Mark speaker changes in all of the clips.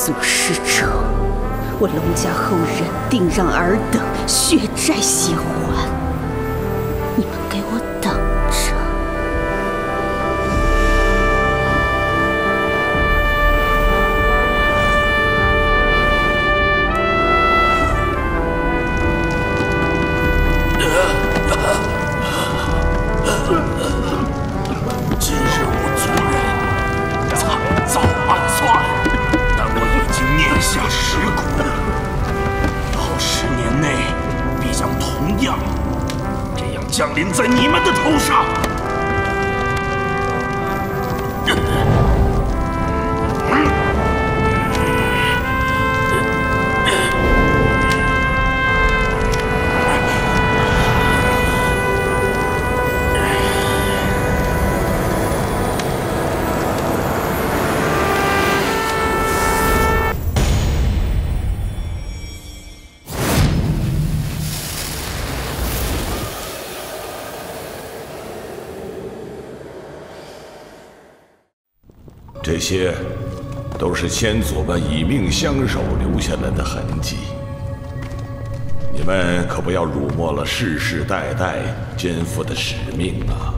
Speaker 1: 送使者，我龙家后人定让尔等血债血还。你们给我等着！
Speaker 2: 今日我族人惨遭暗算，但我已经念下石骨，到10年内必将同样这样降临在你们的头上。
Speaker 3: 这些都是先祖们以命相守留下来的痕迹，你们可不要辱没了世世代代肩负的使命啊！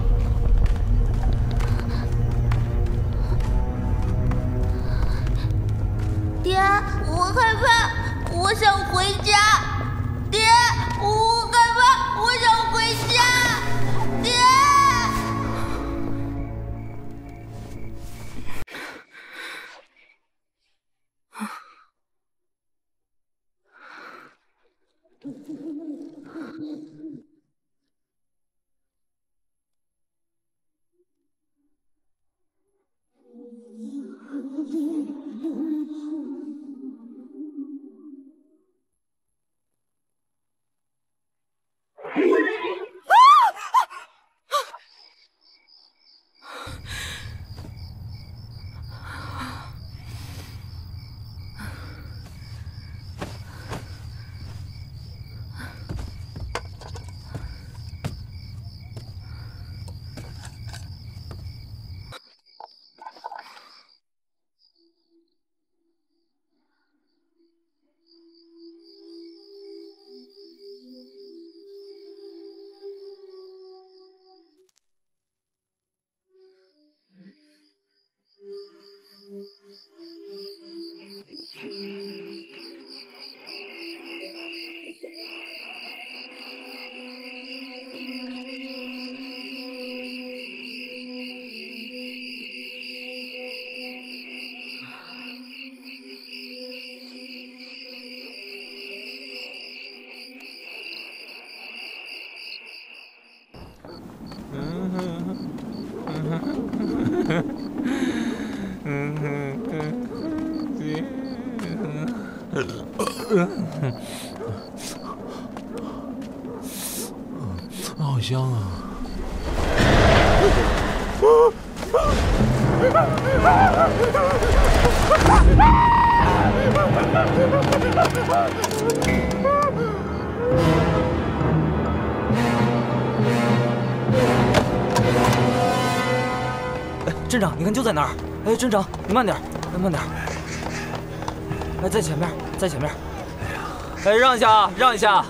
Speaker 4: 爹，我害怕，我想回家。爹，我害怕，我想回家。爹。
Speaker 5: 好香啊！
Speaker 6: 镇长，你看就在那儿。哎，镇长，你慢点，慢点。哎，在前面，在前面。哎，让一下啊，让一下。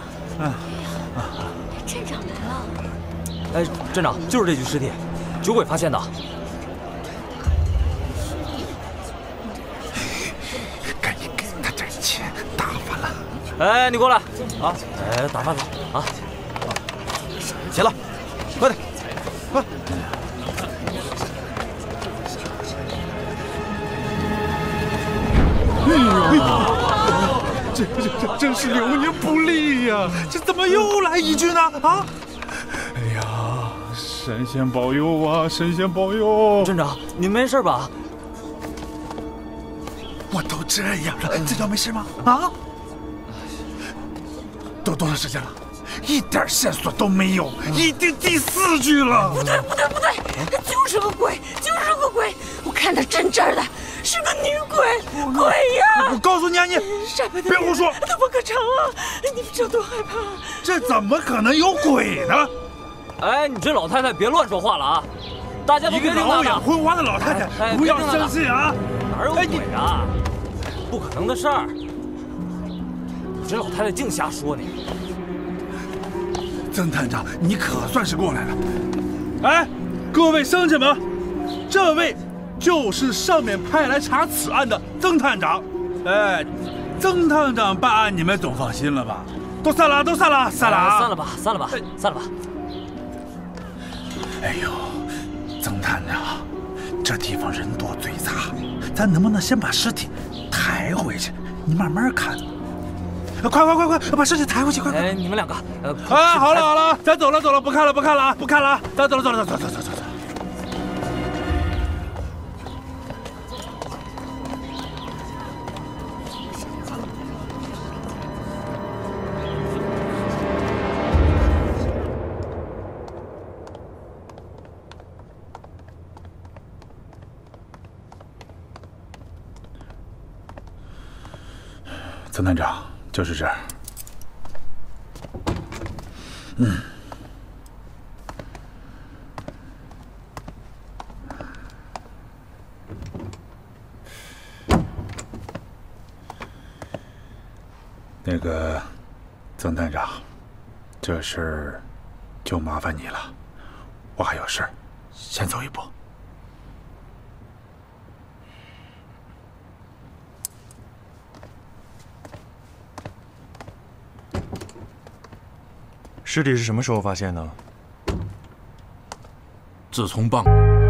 Speaker 4: 镇长来了。
Speaker 6: 哎，镇长，就是这具尸体，酒鬼发现的。
Speaker 2: 赶紧给他点钱，打发了。
Speaker 6: 哎，你过来啊！哎，打发了啊！起来，快点，快！
Speaker 2: 这真是流年不利呀！这怎么又来一句呢？啊！哎呀，神仙保佑啊！神仙保佑！
Speaker 6: 镇长，您没事吧？
Speaker 2: 我都这样了，这叫没事吗？啊！都多长时间了？一点线索都没有，一定第4具了。
Speaker 4: 不对，就是个鬼，就是个鬼！我看他真真的，是个女鬼，鬼呀！
Speaker 2: 我告诉你啊，你别胡说！
Speaker 4: 他不可成啊！你们这多害怕！
Speaker 2: 这怎么可能有鬼呢？
Speaker 6: 哎，你这老太太别乱说话了啊！大家都别听她的。
Speaker 2: 一个老眼昏花的老太太，不要生气啊！
Speaker 6: 哪有鬼啊？ 不可能的事儿。你这老太太净瞎说呢。
Speaker 7: 曾探长，你可算是过来了。哎，各位乡亲们，这位就是上面派来查此案的曾探长。哎，曾探长办案，你们总放心了吧？都散了，都散了，散了啊！
Speaker 6: 散了吧，散了吧，散了吧。
Speaker 7: 哎呦，曾探长，这地方人多嘴杂，咱能不能先把尸体抬回去？你慢慢看。快，把尸体抬回去，快！
Speaker 6: 哎，你们两个，
Speaker 7: 啊，好了，咱走了，不看了啊，不看了啊，咱走了，走。曾探长，就是这儿。那个，曾探长，这事儿就麻烦你了，我还有事儿，先走一步。
Speaker 5: 尸体是什么时候发现的？
Speaker 2: 自从办。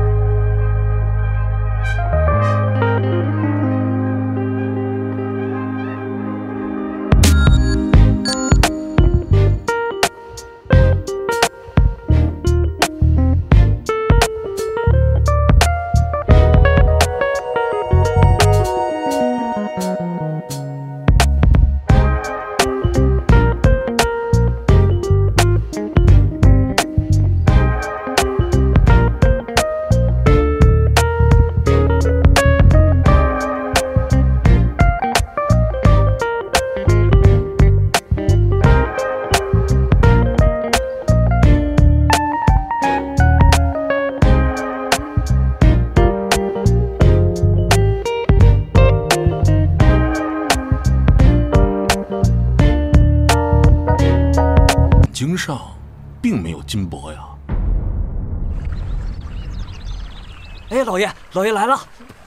Speaker 2: 经上并没有金箔呀。
Speaker 6: 哎，老爷来了！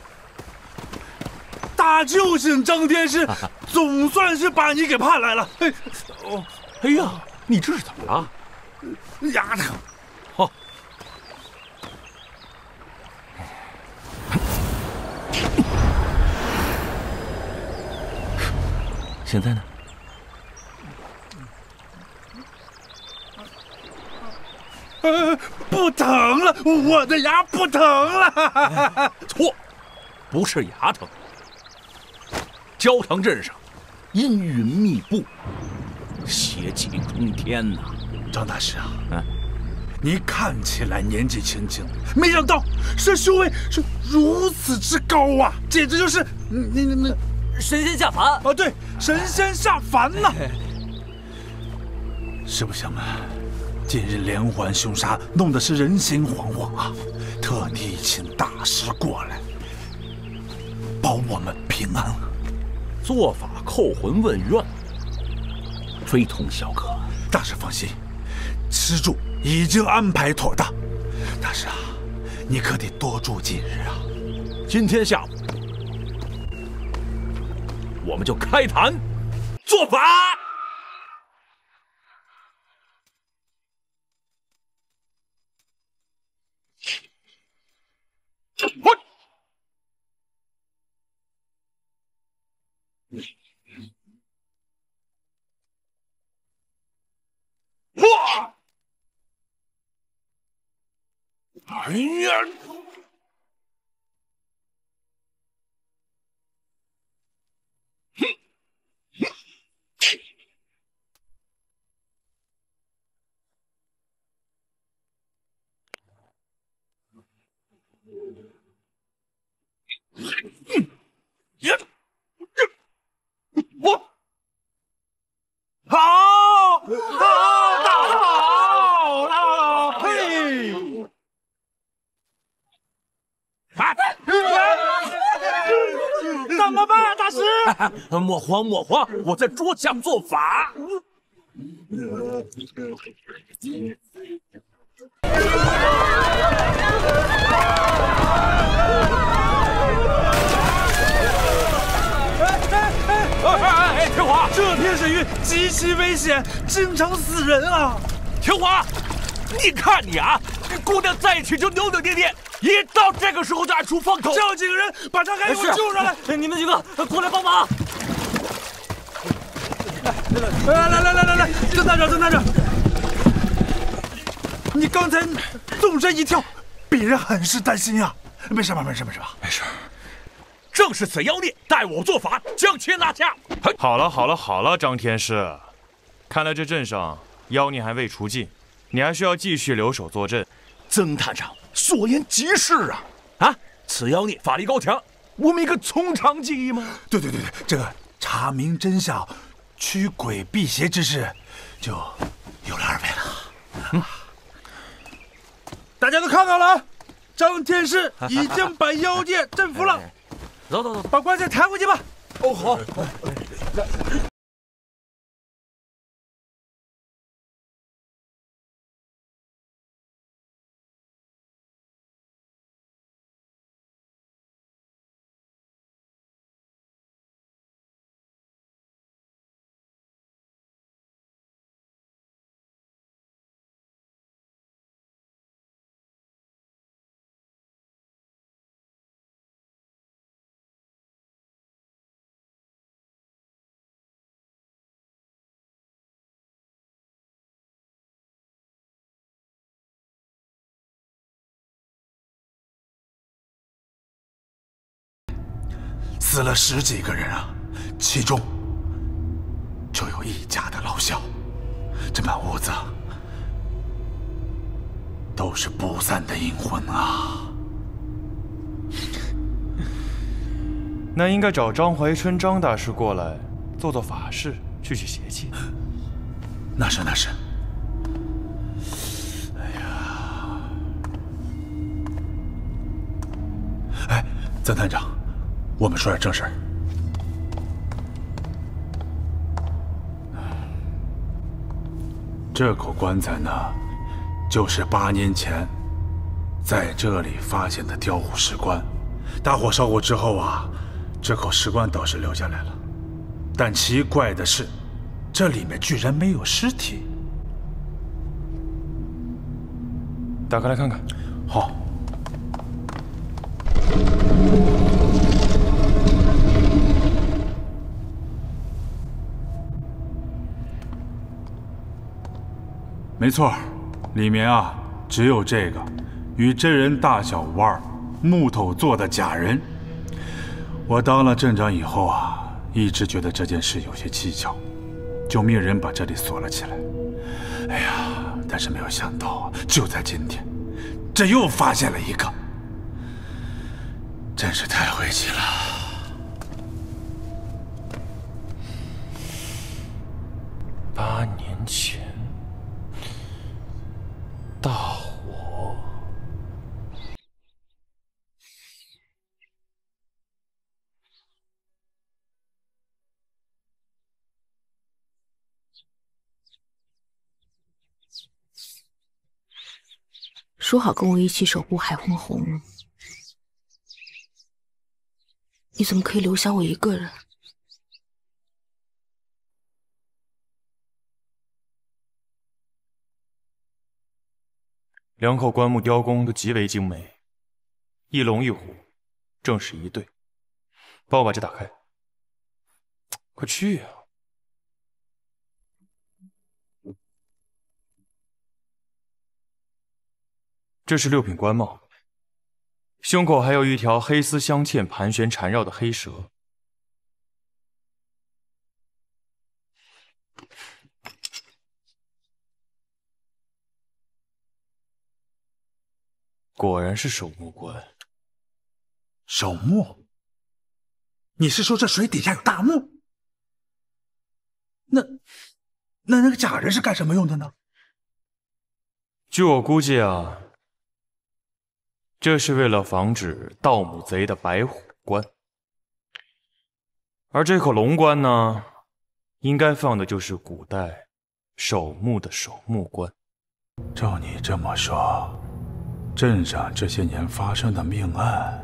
Speaker 7: 大救星张天师，总算是把你给盼来了。
Speaker 2: 哎呀，你这是怎么了？
Speaker 7: 牙疼。
Speaker 2: 哦。现在呢？
Speaker 7: 不疼了，我的牙不疼了。
Speaker 2: 错，不是牙疼。焦塘镇上阴云密布，邪气冲天呐！
Speaker 7: 张大师啊，你看起来年纪轻轻，没想到这修为是如此之高啊，简直就是你
Speaker 6: 神仙下凡
Speaker 7: 啊！对，神仙下凡呐！实不相瞒，近日连环凶杀，弄得是人心惶惶啊！特地请大师过来，保我们平安。
Speaker 2: 做法扣魂问怨，非同小可。
Speaker 7: 大师放心，施主已经安排妥当。大师啊，你可得多住几日啊！
Speaker 2: 今天下午，我们就开坛做法。哇！哎呀！我好，大好，嘿！ 莫慌莫慌，我在桌下做法。哎，天华，
Speaker 7: 这片水域极其危险，经常死人啊！
Speaker 2: 天华，你看你啊，跟姑娘在一起就扭扭捏捏，一到这个时候就爱出风头。
Speaker 7: 叫几个人把他给我救上来！
Speaker 6: 你们几个过来帮忙！
Speaker 7: 来，曾探长，你刚才纵身一跳，别人很是担心啊。没事吧？
Speaker 5: 没事。
Speaker 2: 正是此妖孽，待我做法将其拿下。
Speaker 5: 好了，张天师，看来这镇上妖孽还未除尽，你还需要继续留守坐镇。
Speaker 2: 曾探长所言极是啊！啊，此妖孽法力高强，我们一个从长计议吗？
Speaker 7: 对，这个查明真相、驱鬼辟邪之事，就有了二位了。大家都看到了，张天师已经把妖孽征服了。
Speaker 6: 走，
Speaker 7: 把棺材抬回去吧。
Speaker 2: 哦，好。
Speaker 7: 死了10几个人啊，其中就有一家的老小，这满屋子都是不散的阴魂啊！
Speaker 5: 那应该找张怀春张大师过来做法事，去邪气。
Speaker 7: 那是。哎，曾探长，我们说点正事儿。这口棺材呢，就是8年前在这里发现的雕虎石棺。大火烧过之后啊，这口石棺倒是留下来了，但奇怪的是，这里面居然没有尸体。
Speaker 5: 打开来看看。
Speaker 7: 好。没错，里面啊只有这个与真人大小无二、木头做的假人。我当了镇长以后啊，一直觉得这件事有些蹊跷，就命人把这里锁了起来。哎呀，但是没有想到，就在今天，这又发现了一个，真是太晦气了。
Speaker 5: 8年前。大火，
Speaker 1: 说好跟我一起守护海昏红，你怎么可以留下我一个人？
Speaker 5: 2口棺木雕工都极为精美，一龙一虎，正是一对。帮我把这打开，快去呀！这是6品官帽，胸口还有一条黑丝镶嵌、盘旋缠绕的黑蛇。果然是守墓棺。
Speaker 7: 守墓？你是说这水底下有大墓？那个假人是干什么用的呢？
Speaker 5: 据我估计啊，这是为了防止盗墓贼的白虎棺。 而这口龙棺呢，应该放的就是古代守墓的守墓棺。
Speaker 7: 照你这么说，镇上这些年发生的命案，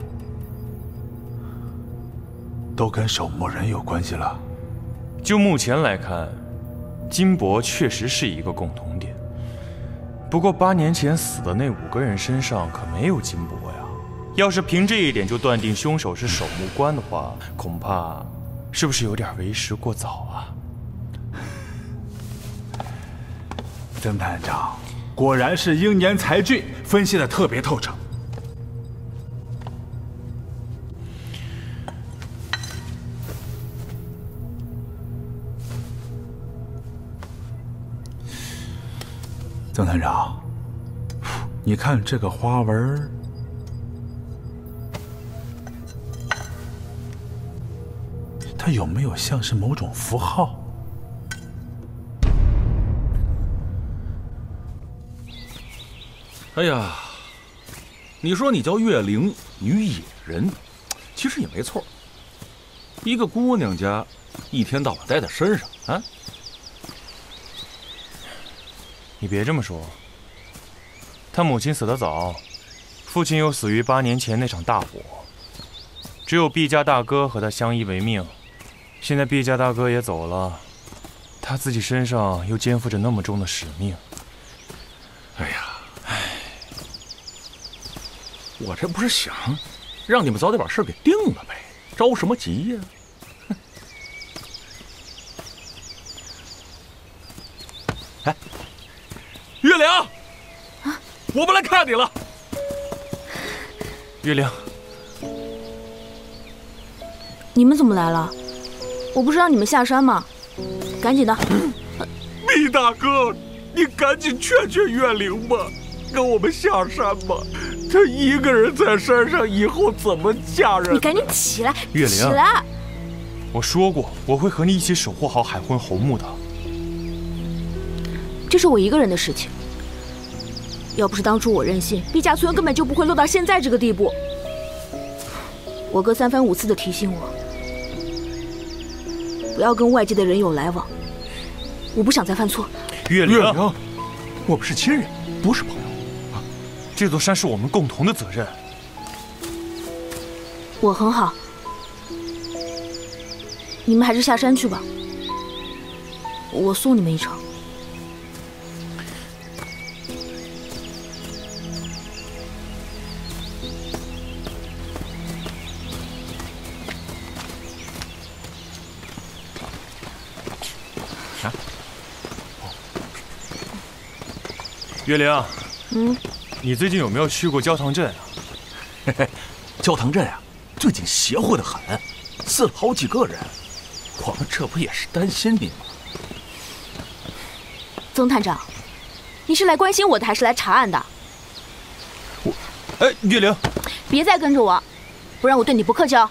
Speaker 7: 都跟守墓人有关系了？
Speaker 5: 就目前来看，金箔确实是一个共同点。不过8年前死的那5个人身上可没有金箔呀。要是凭这一点就断定凶手是守墓官的话，恐怕是不是有点为时过早啊？
Speaker 7: 曾探长，果然是英年才俊，分析的特别透彻。曾探长，你看这个花纹，它有没有像是某种符号？
Speaker 8: 哎呀，你说你叫月灵，女野人，其实也没错。一个姑娘家，一天到晚待在身上啊。
Speaker 5: 你别这么说，他母亲死得早，父亲又死于8年前那场大火，只有毕家大哥和他相依为命。现在毕家大哥也走了，他自己身上又肩负着那么重的使命。
Speaker 8: 哎呀，我这不是想让你们早点把事给定了呗，着什么急呀？哎，月亮，啊，我们来看你了。
Speaker 5: 月亮，
Speaker 9: 你们怎么来了？我不是让你们下山吗？赶紧的！
Speaker 8: 毕大哥，你赶紧劝劝月灵吧，跟我们下山吧。她一个人在山上，以后怎么嫁人？
Speaker 9: 你赶紧起来，
Speaker 5: 月灵，
Speaker 9: 起来！
Speaker 5: 我说过，我会和你一起守护好海昏侯墓的。
Speaker 9: 这是我一个人的事情。要不是当初我任性，毕家村根本就不会落到现在这个地步。我哥3番5次的提醒我，不要跟外界的人有来往。我不想再犯错。
Speaker 5: 月灵，
Speaker 8: 我们是亲人，不是朋友。
Speaker 5: 这座山是我们共同的责任。
Speaker 9: 我很好，你们还是下山去吧，我送你们一程。
Speaker 5: 月灵，你最近有没有去过焦塘镇啊？
Speaker 8: 嘿嘿，焦塘镇啊，最近邪乎得很，死了好几个人。我们这不也是担心你吗？
Speaker 9: 曾探长，你是来关心我的，还是来查案的？
Speaker 5: 哎，月灵，
Speaker 9: 别再跟着我，不然我对你不客气哦。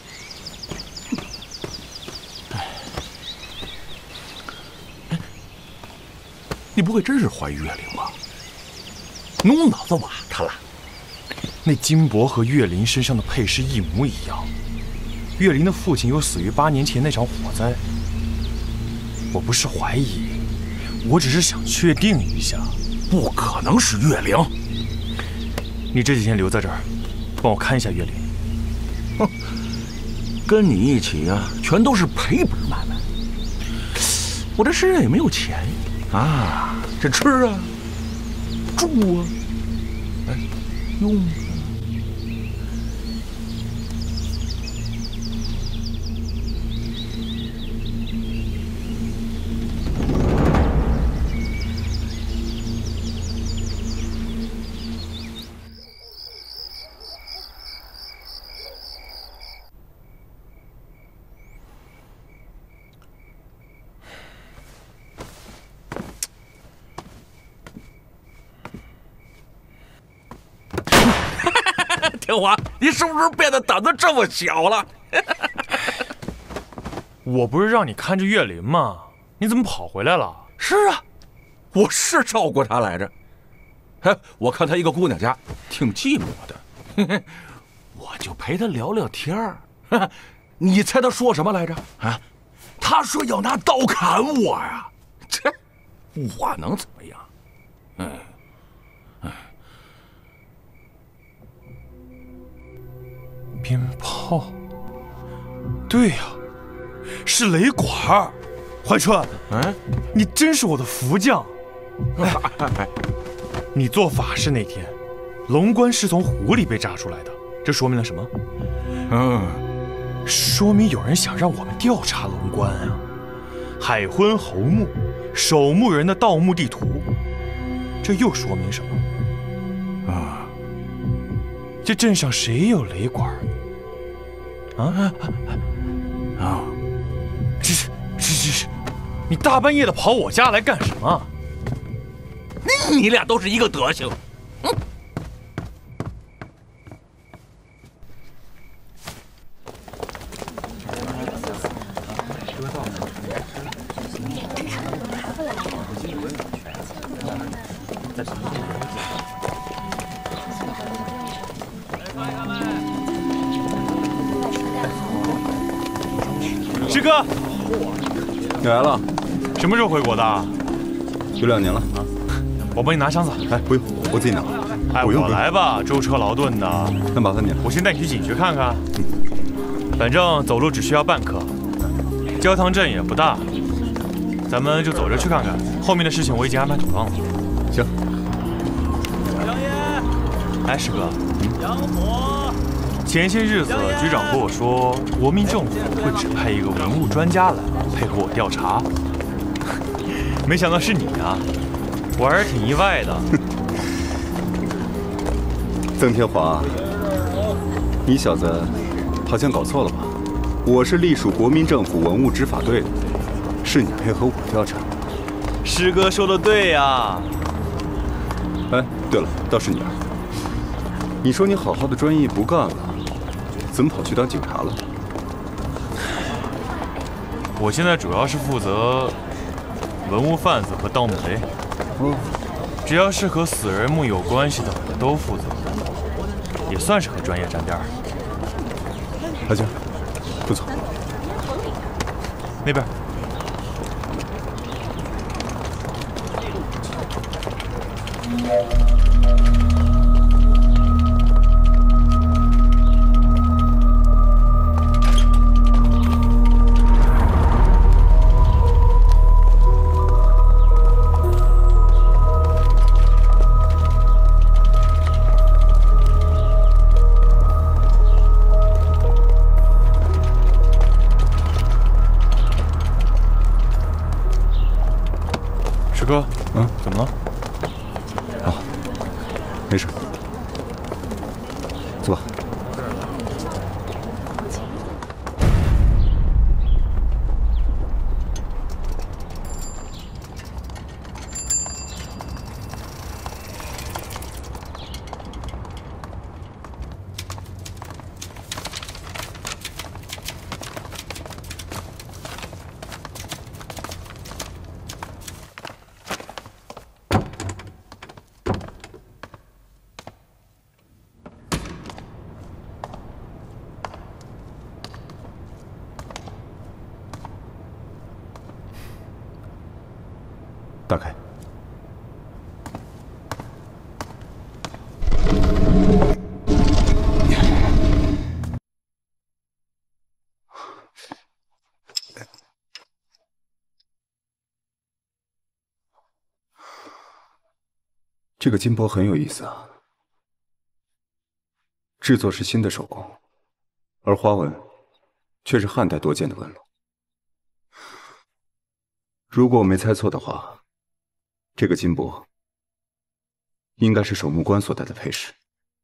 Speaker 8: 你不会真是怀疑月灵吧？弄脑子瓦特了。
Speaker 5: 那金箔和月灵身上的配饰一模一样。月灵的父亲又死于8年前那场火灾。我不是怀疑，我只是想确定一下。
Speaker 8: 不可能是月灵。
Speaker 5: 你这几天留在这儿，帮我看一下月灵。
Speaker 8: 哼，跟你一起啊，全都是赔本买卖。我这身上也没有钱啊，这吃啊。住啊，哎，用啊。天华，你是不是变得胆子这么小了？
Speaker 5: 我不是让你看着月灵吗？你怎么跑回来了？
Speaker 8: 是啊，我是照顾她来着。哎，我看她一个姑娘家挺寂寞的，我就陪她聊聊天儿。你猜她说什么来着？啊， 他说要拿刀砍我呀，这我能怎么样？
Speaker 5: 鞭炮，对呀，是雷管儿。怀春，你真是我的福将。你做法事那天，龙棺是从湖里被炸出来的，这说明了什么？说明有人想让我们调查龙棺啊。海昏侯墓，守墓人的盗墓地图，这又说明什么？这镇上谁有雷管？这，你大半夜的跑我家来干什么？
Speaker 8: 你俩都是一个德行。
Speaker 5: 师哥，
Speaker 10: 你来了？
Speaker 5: 什么时候回国的？
Speaker 10: 有2年了。
Speaker 5: 我帮你拿箱子。
Speaker 10: 哎，不用，我自己拿。不用，
Speaker 5: 我来吧，舟车劳顿的。
Speaker 10: 那麻烦你了。
Speaker 5: 我先带你去景区看看。反正走路只需要半刻，焦塘镇也不大，咱们就走着去看看。后面的事情我已经安排妥当了。
Speaker 10: 行。
Speaker 5: 杨爷，哎，师哥，杨火。前些日子局长跟我说，国民政府会指派一个文物专家来配合我调查，没想到是你啊，我还是挺意外的。
Speaker 10: 曾天华，你小子好像搞错了吧？我是隶属国民政府文物执法队的，是你配合我调查。
Speaker 5: 师哥说的对呀。
Speaker 10: 哎，对了，倒是你啊，你说你好好的专业不干了，怎么跑去当警察了？
Speaker 5: 我现在主要是负责文物贩子和盗墓贼。只要是和死人墓有关系的，我都负责，也算是和专业沾边儿。
Speaker 10: 阿江，不错。
Speaker 5: 那边。哥，怎么了？
Speaker 10: 没事，走吧。打开。这个金箔很有意思啊，制作是新的手工，而花纹却是汉代多见的纹路。如果我没猜错的话，这个金箔应该是守墓官所戴的配饰。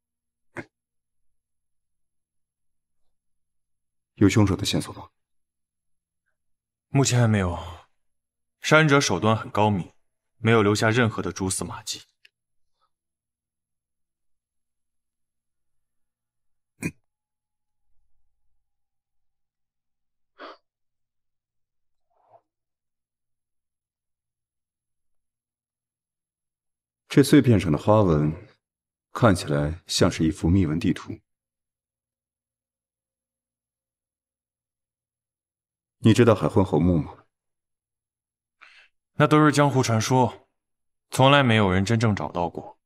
Speaker 10: 有凶手的线索吗？
Speaker 5: 目前还没有。杀人者手段很高明，没有留下任何的蛛丝马迹。
Speaker 10: 这碎片上的花纹看起来像是一幅密文地图。 你知道海昏侯墓吗？
Speaker 5: 那都是江湖传说，从来没有人真正找到过。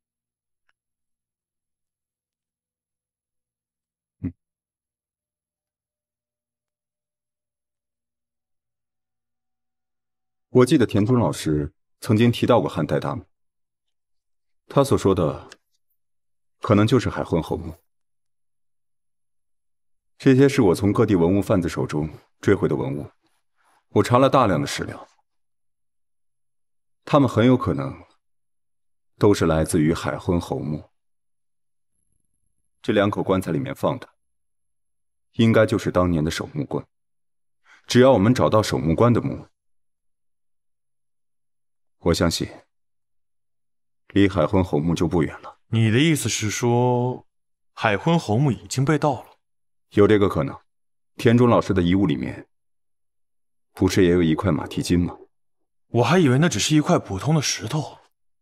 Speaker 10: 我记得田中老师曾经提到过汉代大墓，他所说的可能就是海昏侯墓。这些是我从各地文物贩子手中追回的文物，我查了大量的史料，他们很有可能都是来自于海昏侯墓。这2口棺材里面放的，应该就是当年的守墓棺。只要我们找到守墓棺的墓，我相信离海昏侯墓就不远了。
Speaker 5: 你的意思是说，海昏侯墓已经被盗了？
Speaker 10: 有这个可能。田中老师的遗物里面，不是也有一块马蹄金吗？
Speaker 5: 我还以为那只是一块普通的石头。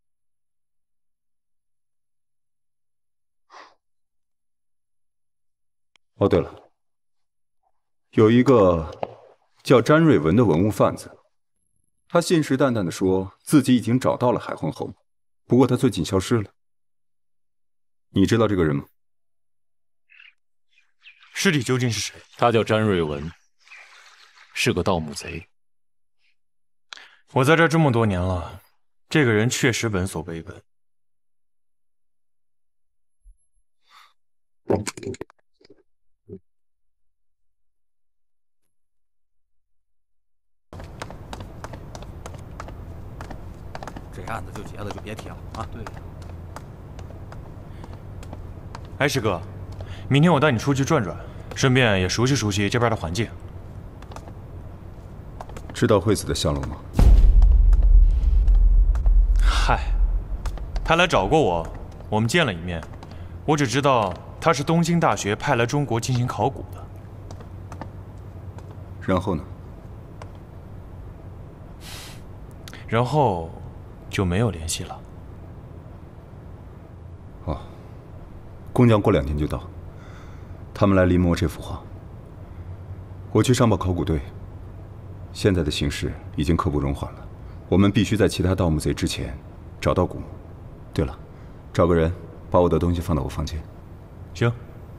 Speaker 10: 哦，对了，有一个叫詹瑞文的文物贩子，他信誓旦旦地说自己已经找到了海昏侯墓，不过他最近消失了。你知道这个人吗？
Speaker 5: 尸体究竟是谁？
Speaker 11: 他叫詹瑞文，是个盗墓贼。
Speaker 5: 我在这儿这么多年了，这个人确实闻所未闻。
Speaker 8: 这案子就结了，就别提了啊！对。
Speaker 5: 哎，师哥，明天我带你出去转转，顺便也熟悉熟悉这边的环境。
Speaker 10: 知道惠子的下落吗？
Speaker 5: 嗨，他来找过我，我们见了一面。我只知道他是东京大学派来中国进行考古的。
Speaker 10: 然后呢？
Speaker 5: 然后就没有联系了。
Speaker 10: 哦，工匠过2天就到，他们来临摹这幅画。我去上报考古队。现在的形势已经刻不容缓了，我们必须在其他盗墓贼之前找到古墓。对了，找个人把我的东西放到我房间。
Speaker 5: 行。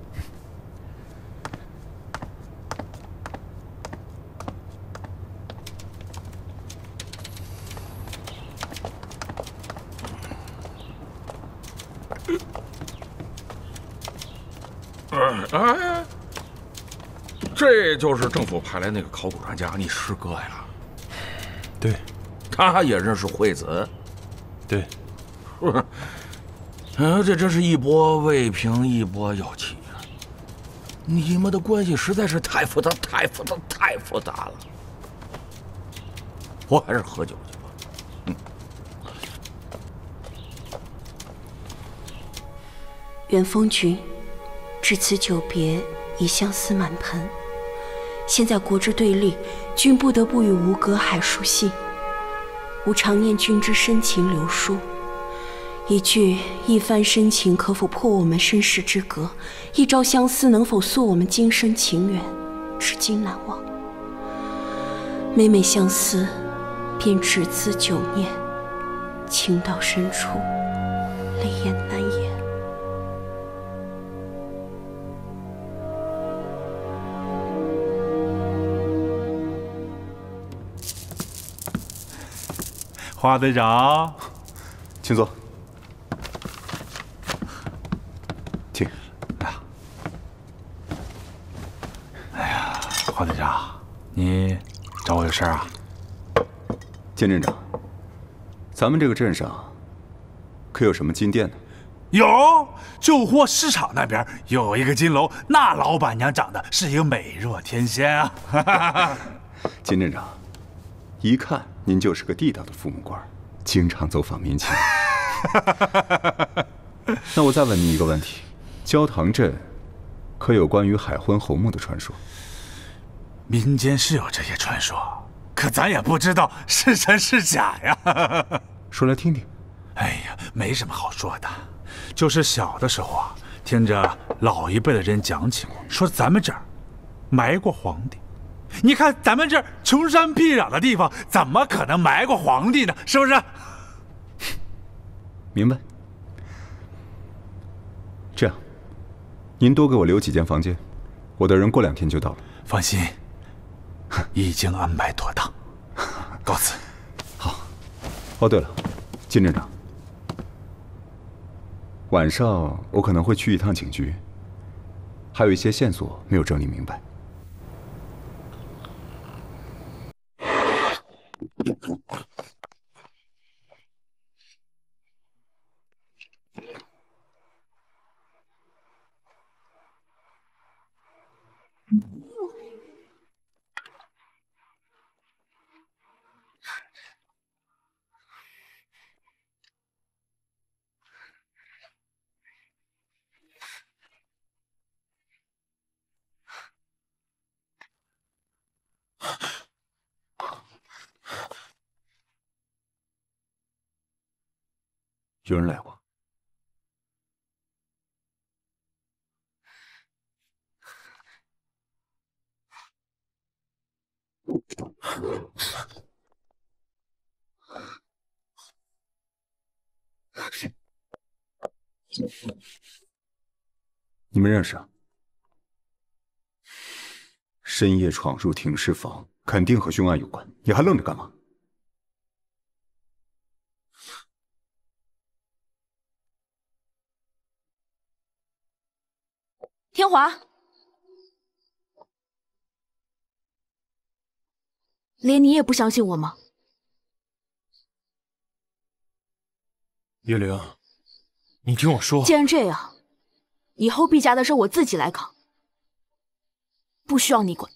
Speaker 8: 哎，这就是政府派来那个考古专家，你师哥呀？
Speaker 5: 对，
Speaker 8: 他也认识惠子。
Speaker 5: 对，
Speaker 8: 这真是一波未平一波又起啊！你们的关系实在是太复杂了。我还是喝酒去吧。
Speaker 1: 元丰君，至此久别，已相思满盆。现在国之对立，君不得不与吴隔海书信。吾常念君之深情留书，一句一番深情，可否破我们身世之隔？一朝相思，能否诉我们今生情缘？至今难忘。每每相思，便只字久念，情到深处，泪眼难言。
Speaker 7: 华队长，
Speaker 10: 请坐。请。
Speaker 7: 哎呀，华队长，你找我有事啊？
Speaker 10: 剑镇长，咱们这个镇上可有什么金店呢？
Speaker 7: 有，旧货市场那边有一个金楼，那老板娘长得是一个美若天仙啊。
Speaker 10: 金镇长，一看您就是个地道的父母官，经常走访民情。那我再问你一个问题：焦塘镇可有关于海昏侯墓的传说？
Speaker 7: 民间是有这些传说，可咱也不知道是真是假呀。
Speaker 10: 说来听听。
Speaker 7: 哎呀，没什么好说的，就是小的时候啊，听着老一辈的人讲起过，说咱们这儿埋过皇帝， 你看咱们这穷山僻壤的地方，怎么可能埋过皇帝呢？是不是？
Speaker 10: 明白。这样，您多给我留几间房间，我的人过2天就到了。
Speaker 7: 放心，已经安排妥当。告辞。
Speaker 10: 好。哦，对了，金镇长，晚上我可能会去一趟警局，还有一些线索没有整理明白。有人来过。你们认识啊？深夜闯入停尸房，肯定和凶案有关。你还愣着干嘛？
Speaker 9: 天华，连你也不相信我吗？
Speaker 5: 月灵，你听我说。
Speaker 9: 既然这样，以后毕家的事我自己来扛，不需要你管。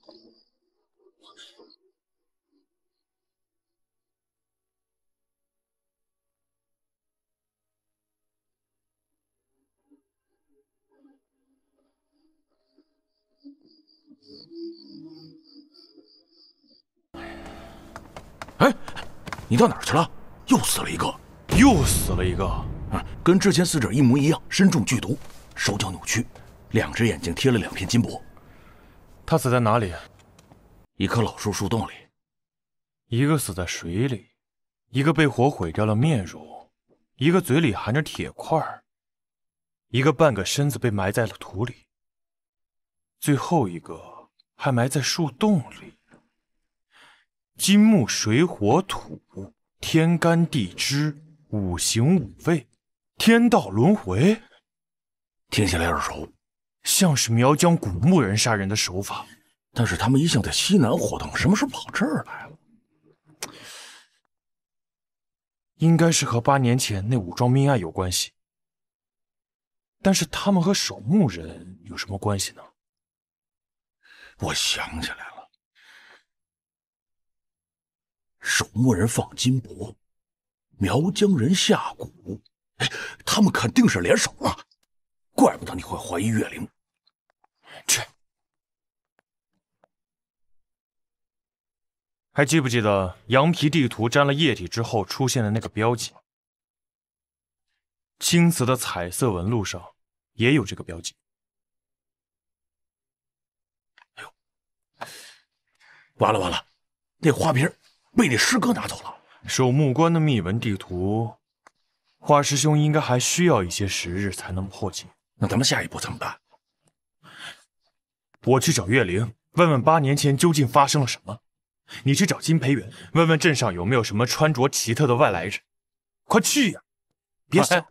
Speaker 8: 哎，你到哪儿去了？又死了一个，
Speaker 5: 又死了一个。
Speaker 8: 跟之前死者一模一样，身中剧毒，手脚扭曲，2只眼睛贴了2片金箔。
Speaker 5: 他死在哪里？
Speaker 8: 一棵老树洞里。
Speaker 5: 一个死在水里，一个被火毁掉了面容，一个嘴里含着铁块，一个半个身子被埋在了土里，最后一个还埋在树洞里。金木水火土，天干地支，5行5位，天道轮回，
Speaker 8: 听起来耳熟，
Speaker 5: 像是苗疆古牧人杀人的手法。
Speaker 8: 但是他们一向在西南活动，什么时候跑这儿来了？
Speaker 5: 应该是和8年前那武装命案有关系。但是他们和守墓人有什么关系呢？
Speaker 8: 我想起来了。守墓人放金箔，苗疆人下蛊，他们肯定是联手了，怪不得你会怀疑月灵。
Speaker 5: 还记不记得羊皮地图沾了液体之后出现的那个标记？青瓷的彩色纹路上也有这个标记。
Speaker 8: 哎呦，完了完了，那花瓶被那师哥拿走了。
Speaker 5: 守墓官的秘闻地图，华师兄应该还需要一些时日才能破解。
Speaker 8: 那咱们下一步怎么办？
Speaker 5: 我去找月灵，问问8年前究竟发生了什么。你去找金培元，问问镇上有没有什么穿着奇特的外来人。快去呀！别想。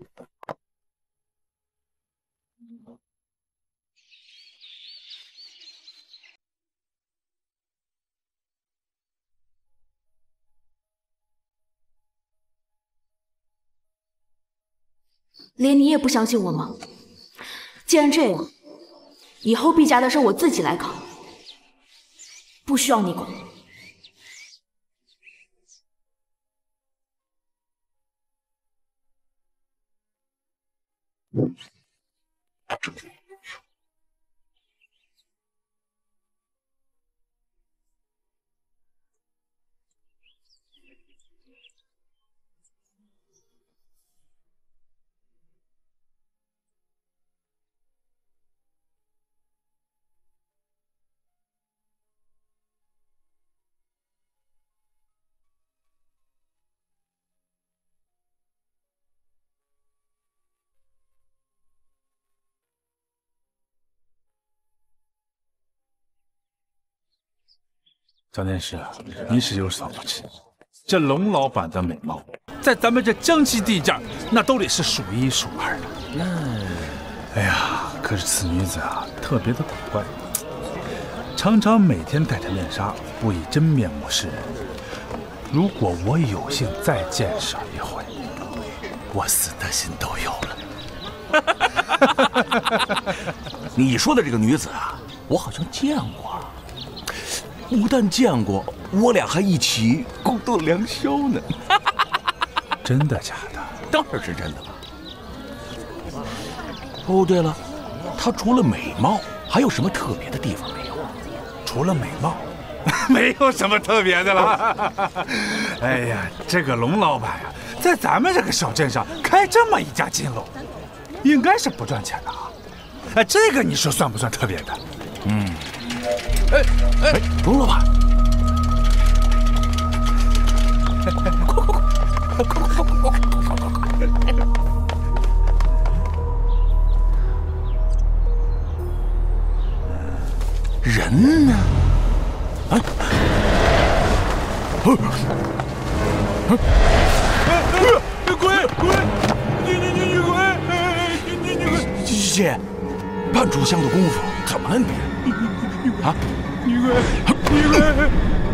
Speaker 9: 连你也不相信我吗？既然这样，以后毕家的事我自己来扛，不需要你管。
Speaker 7: 张天师，你是有所不知，这龙老板的美貌，在咱们这江西地界，那都得是数一数二的。哎呀，可是此女子啊，特别的古怪，常常每天戴着面纱，不以真面目示人。如果我有幸再见上一回，我死的心都有了。
Speaker 8: 你说的这个女子啊，我好像见过。不但见过，我俩还一起共度良宵呢。
Speaker 7: 真的假的？
Speaker 8: 当然是真的了。哦，对了，她除了美貌，还有什么特别的地方没有？
Speaker 7: 除了美貌，没有什么特别的了。哎呀，这个龙老板呀，在咱们这个小镇上开这么一家金楼，应该是不赚钱的啊。哎，这个你说算不算特别的？
Speaker 8: 哎，龙老板，快！人呢？啊！
Speaker 7: 滚！你滚！
Speaker 8: 姐，半炷香的功夫，怎么了你？啊！
Speaker 7: 你滚！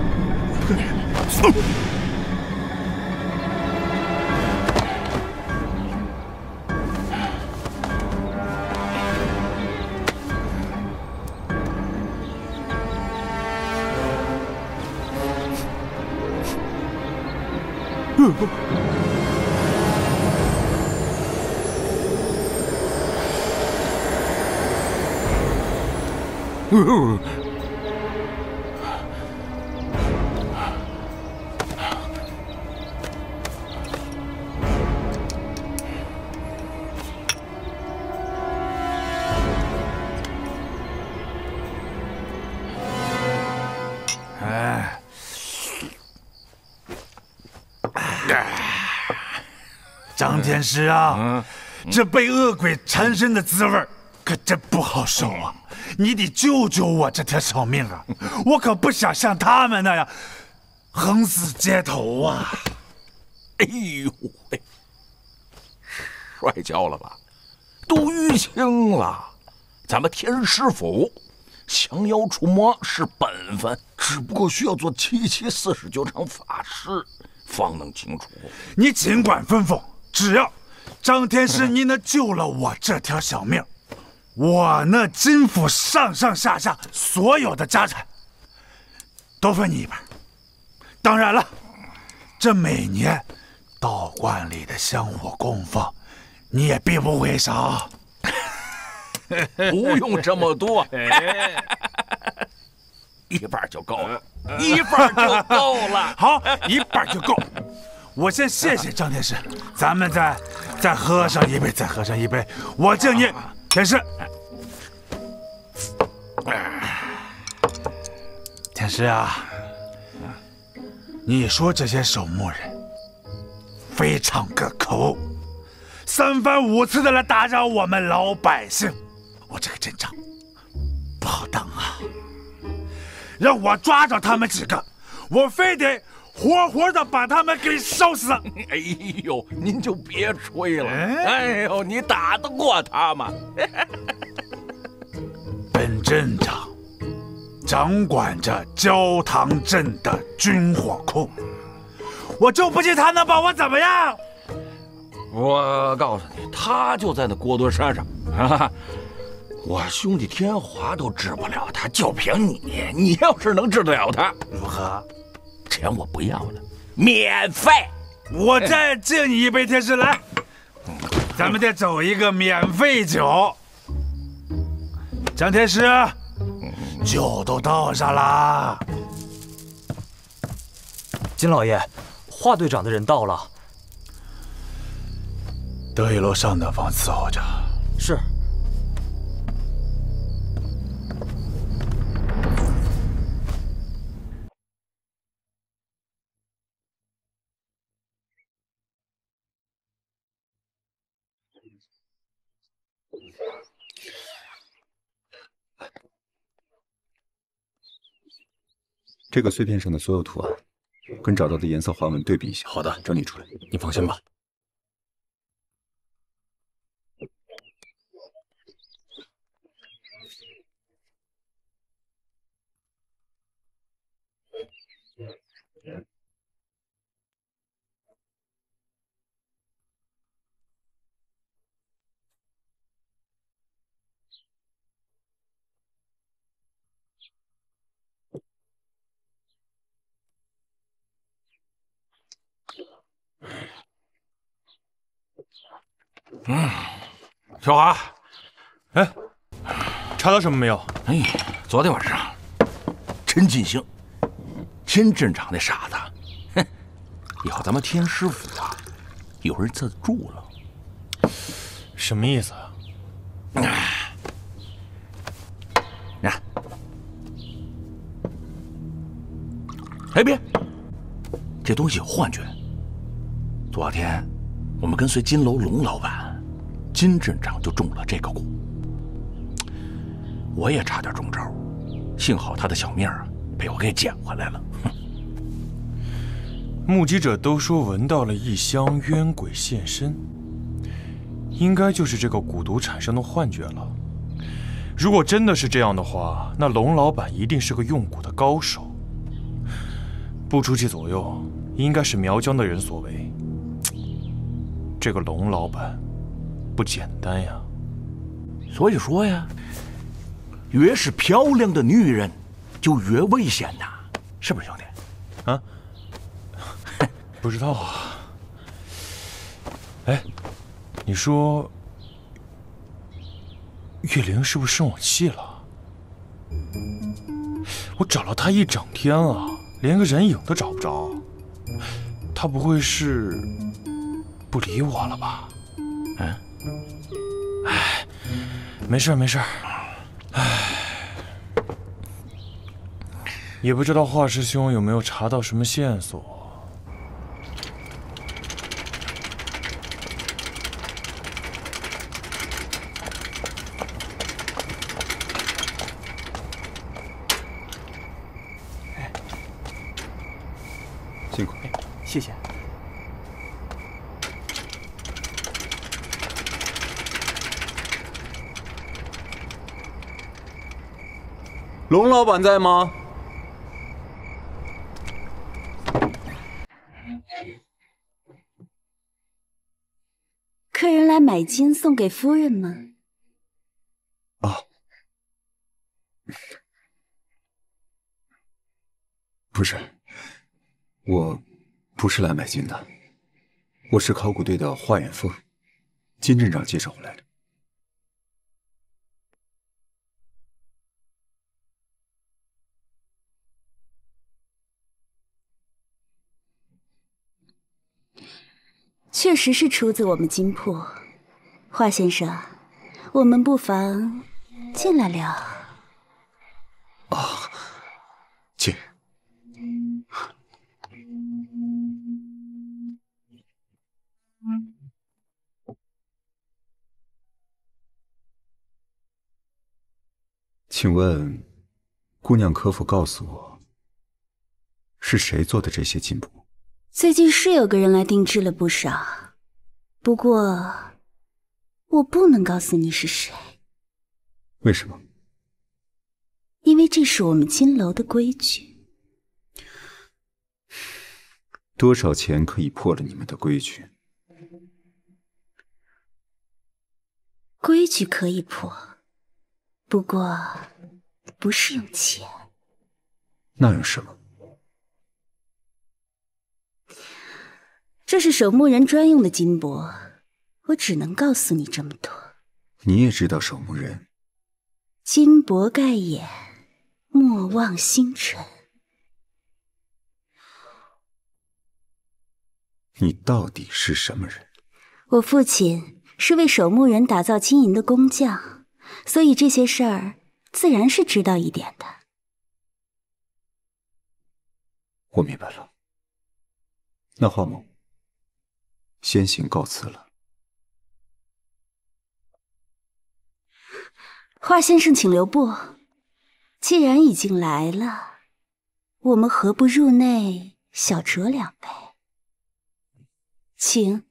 Speaker 7: 张天师啊，这被恶鬼缠身的滋味可真不好受啊！你得救救我这条小命啊！我可不想像他们那样横死街头啊！
Speaker 8: 哎呦喂，摔跤了吧？都淤青了。咱们天师府降妖除魔是本分，只不过需要做749场法事，方能清除。
Speaker 7: 你尽管吩咐，只要张天师你能救了我这条小命，我那金府上上下下所有的家产都分你一半。当然了，这每年道观里的香火供奉你也必不会少。
Speaker 8: 不用这么多，一半就够了，一半就够了。
Speaker 7: 好，一半就够。我先谢谢张天师，咱们再喝上一杯，再喝上一杯。我敬你，天师。天师啊，你说这些守墓人非常个可恶，3番5次的来打扰我们老百姓，我这个镇长不好当啊！让我抓着他们几个，我非得活活的把他们给烧死！
Speaker 8: 哎呦，您就别吹了！哎呦，你打得过他吗？
Speaker 7: 本镇长掌管着焦塘镇的军火库，我就不信他能把我怎么样！
Speaker 8: 我告诉你，他就在那郭墩山上啊！我兄弟天华都治不了他，就凭你，你要是能治得了他，
Speaker 7: 如何？
Speaker 8: 钱我不要了，免费！
Speaker 7: 我再敬你一杯，天师来，咱们得走一个免费酒。张天师，酒都倒上了。
Speaker 6: 金老爷，华队长的人到了。
Speaker 7: 德一楼上等房伺候着。
Speaker 6: 是。
Speaker 10: 这个碎片上的所有图案，跟找到的颜色花纹对比一下。
Speaker 8: 好的，
Speaker 10: 整理出来。
Speaker 8: 你放心吧。
Speaker 5: 小华，哎，查到什么没有？
Speaker 8: 哎，昨天晚上，陈进兴，金镇长那傻子，哼，以后咱们天师府啊，有人在住了。
Speaker 5: 什么意思啊？
Speaker 8: 看，哎别，这东西有幻觉。昨天我们跟随金楼龙老板，金镇长就中了这个蛊。我也差点中招，幸好他的小命啊被我给捡回来了。
Speaker 5: 目击者都说闻到了异香，冤鬼现身，应该就是这个蛊毒产生的幻觉了。如果真的是这样的话，那龙老板一定是个用蛊的高手，不出其左右，应该是苗疆的人所为。这个龙老板不简单呀。
Speaker 8: 所以说呀，越是漂亮的女人，就越危险呐，是不是兄弟？
Speaker 5: 啊？不知道啊。哎，你说月灵是不是生我气了？我找了她一整天了，连个人影都找不着。她不会是不理我了吧？嗯？哎，没事没事。哎，也不知道华师兄有没有查到什么线索。
Speaker 10: 辛苦，
Speaker 6: 谢谢。
Speaker 10: 龙老板在吗？
Speaker 1: 客人来买金送给夫人吗？
Speaker 10: 啊，不是，我不是来买金的，我是考古队的华远峰，金镇长介绍我来的。
Speaker 1: 确实是出自我们金铺，华先生，我们不妨进来聊。
Speaker 10: 啊，请。请问，姑娘可否告诉我，是谁做的这些金箔？
Speaker 1: 最近是有个人来定制了不少，不过我不能告诉你是谁。
Speaker 10: 为什么？
Speaker 1: 因为这是我们金楼的规矩。
Speaker 10: 多少钱可以破了你们的规矩？
Speaker 1: 规矩可以破，不过不是用钱。
Speaker 10: 那用什么？
Speaker 1: 这是守墓人专用的金箔，我只能告诉你这么多。
Speaker 10: 你也知道守墓人？
Speaker 1: 金箔盖眼，莫忘星辰。
Speaker 10: 你到底是什么人？
Speaker 1: 我父亲是为守墓人打造金银的工匠，所以这些事儿自然是知道一点的。
Speaker 10: 我明白了。那华某先行告辞了。
Speaker 1: 华先生请留步，既然已经来了， 我们何不入内小酌2杯？请。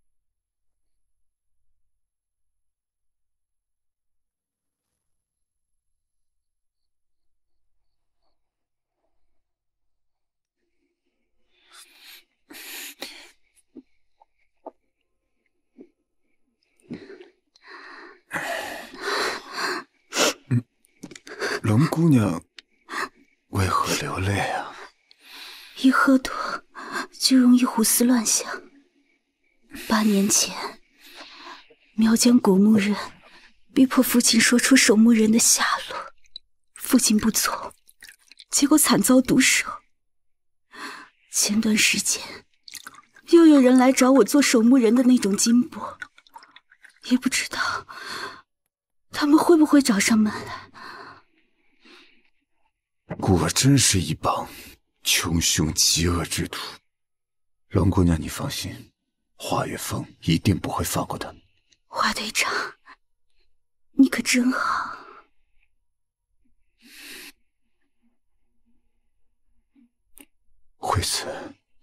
Speaker 10: 龙姑娘为何流泪啊？
Speaker 1: 一喝多就容易胡思乱想。8年前，苗疆古墓人逼迫父亲说出守墓人的下落，父亲不从，结果惨遭毒手。前段时间，又有人来找我做守墓人的那种金箔，也不知道他们会不会找上门来。
Speaker 10: 果真是一帮穷凶极恶之徒。龙姑娘，你放心，华月峰一定不会放过他们。
Speaker 1: 华队长，你可真好。
Speaker 10: 惠子，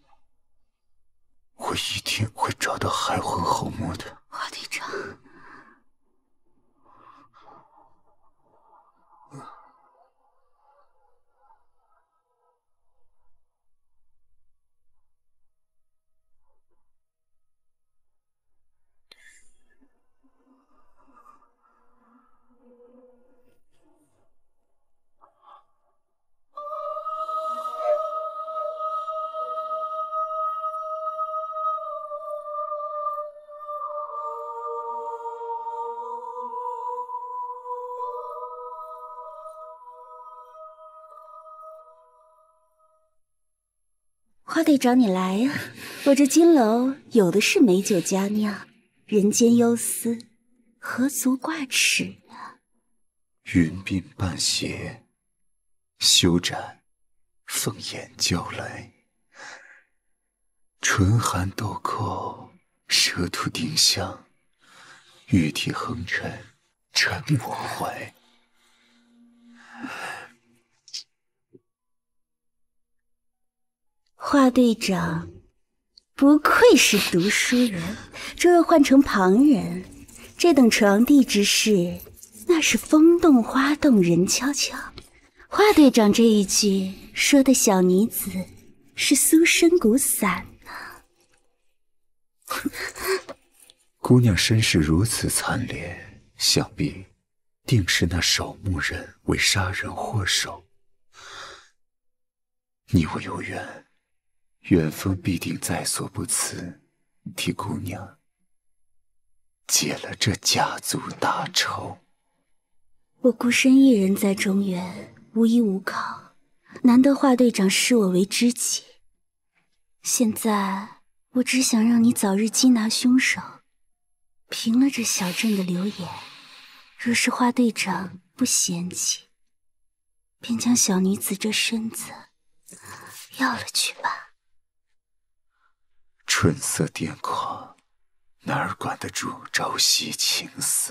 Speaker 10: 我一定会找到海魂后墓的。
Speaker 1: 华队长。花队长，你来呀！我这金楼有的是美酒佳酿，人间忧思，何足挂齿呀？
Speaker 10: 云鬓半斜，修斩，凤眼娇来，唇含豆蔻，舌吐丁香，玉体横陈，沉我怀。
Speaker 1: 华队长，不愧是读书人，这若换成旁人，这等床地之事，那是风动花动人悄悄。华队长这一句说的小女子是苏身骨散呢。
Speaker 10: 姑娘身世如此惨烈，想必定是那守墓人为杀人祸首。你我有缘，缘分必定在所不辞，替姑娘解了这家族大仇。
Speaker 1: 我孤身一人在中原，无依无靠，难得华队长视我为知己。现在我只想让你早日缉拿凶手，平了这小镇的流言。若是华队长不嫌弃，便将小女子这身子要了去吧。
Speaker 10: 春色癫狂，哪儿管得住朝夕情思？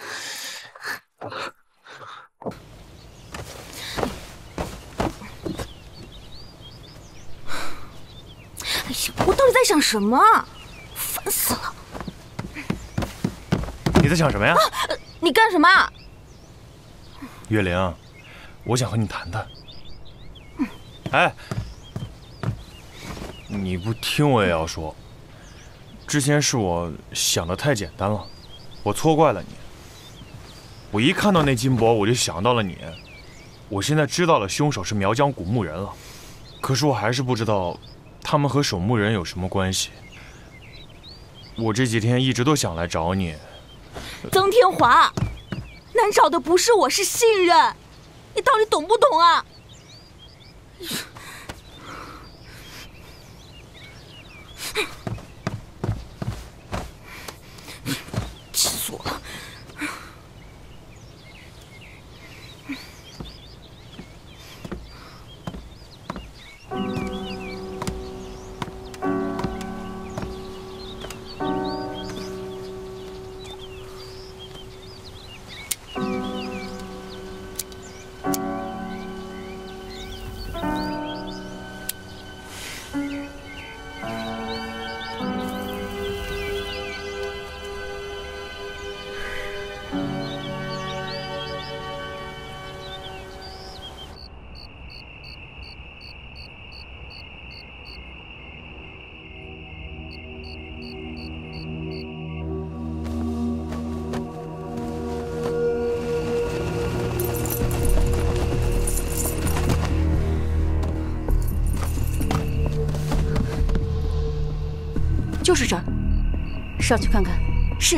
Speaker 9: 哎呀，我到底在想什么？烦死了！
Speaker 5: 你在想什么呀？
Speaker 9: 你干什么？
Speaker 5: 月玲，我想和你谈谈。哎，你不听我也要说。之前是我想的太简单了，我错怪了你。我一看到那金箔，我就想到了你。我现在知道了凶手是苗疆古墓人了，可是我还是不知道他们和守墓人有什么关系。我这几天一直都想来找你。
Speaker 9: 曾天华，难找的不是我，是信任。你到底懂不懂啊？气死我了！ 就是这儿，上去看看。是。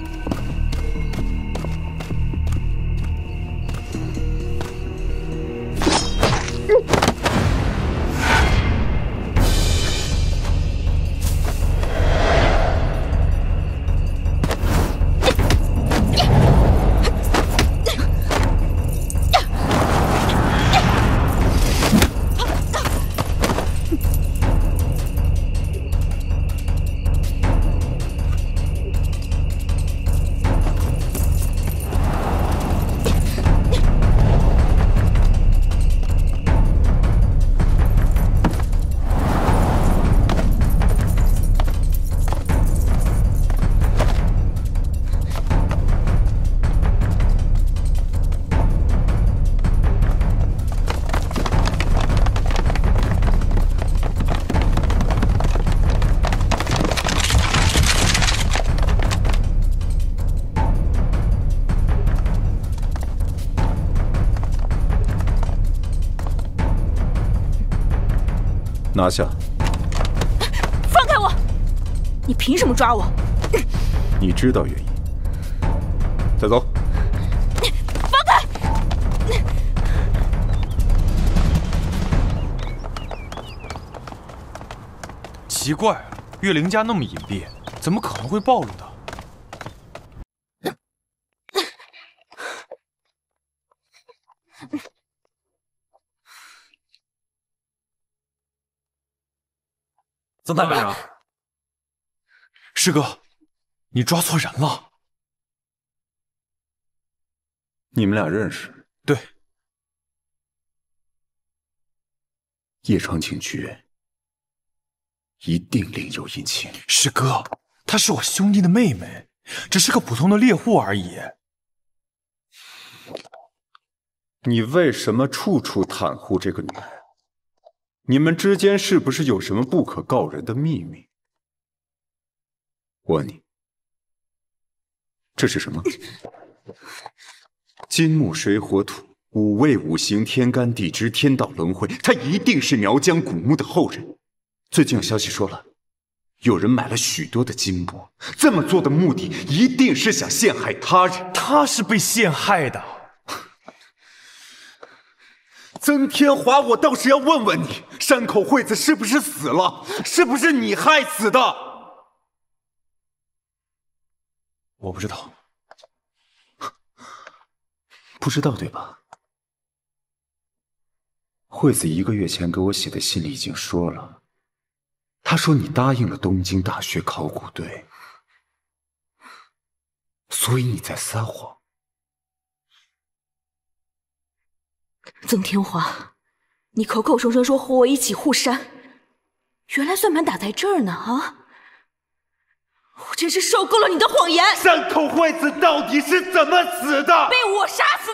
Speaker 10: 拿下！
Speaker 9: 放开我！你凭什么抓我？
Speaker 10: 你知道原因。再走。
Speaker 9: 放开！
Speaker 5: 奇怪，岳灵家那么隐蔽，怎么可能会暴露的？
Speaker 8: 曾探长，
Speaker 5: 师哥，你抓错人了。
Speaker 10: 你们俩认识？
Speaker 5: 对。
Speaker 10: 叶长青绝一定另有隐情。
Speaker 5: 师哥，她是我兄弟的妹妹，只是个普通的猎户而已。
Speaker 10: 你为什么处处袒护这个女人？你们之间是不是有什么不可告人的秘密？我问你，这是什么？金木水火土五味五行天干地支天道轮回，他一定是苗疆古墓的后人。最近有消息说了，有人买了许多的金箔，这么做的目的一定是想陷害他人。
Speaker 5: 他是被陷害的。
Speaker 10: 曾天华，我倒是要问问你，山口惠子是不是死了？是不是你害死的？
Speaker 5: 我不知道。
Speaker 10: 不知道对吧？惠子1个月前给我写的信里已经说了，她说你答应了东京大学考古队，所以你在撒谎。
Speaker 9: 曾天华，你口口声声说和我一起护山，原来算盘打在这儿呢啊！我真是受够了你的谎言！
Speaker 10: 山口惠子到底是怎么死的？
Speaker 9: 被我杀死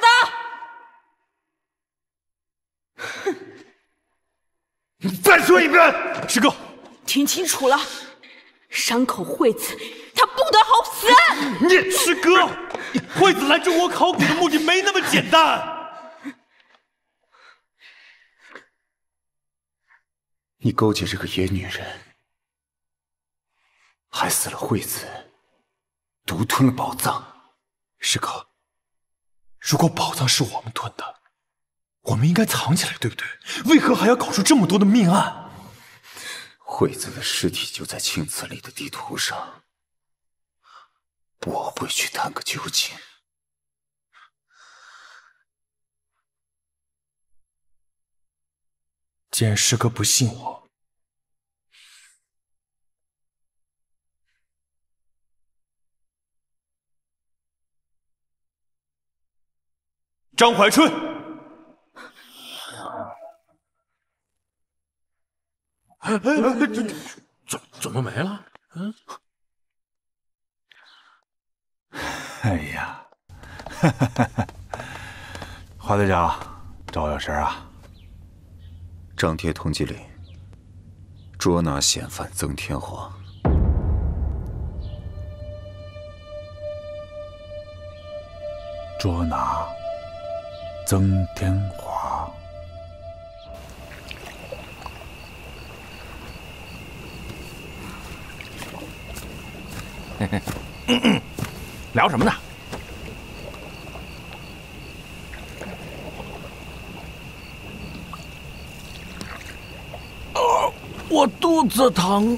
Speaker 9: 的！
Speaker 10: 哼！你再说一遍！
Speaker 5: 师哥，
Speaker 9: 听清楚了，山口惠子她不得好死！
Speaker 5: 你师哥，惠子来中国考古的目的没那么简单。
Speaker 10: 你勾结这个野女人，害死了惠子，独吞了宝藏。
Speaker 5: 师哥，如果宝藏是我们吞的，我们应该藏起来，对不对？为何还要搞出这么多的命案？
Speaker 10: 惠子的尸体就在青瓷里的地图上，我会去探个究竟。
Speaker 5: 既然师哥不信我，张怀春，
Speaker 8: 怎么没了？嗯，
Speaker 12: 哎呀，华队长，找我有事啊？
Speaker 10: 张贴通缉令，捉拿嫌犯曾天华。
Speaker 12: 捉拿曾天华。
Speaker 8: 聊什么呢？我肚子疼。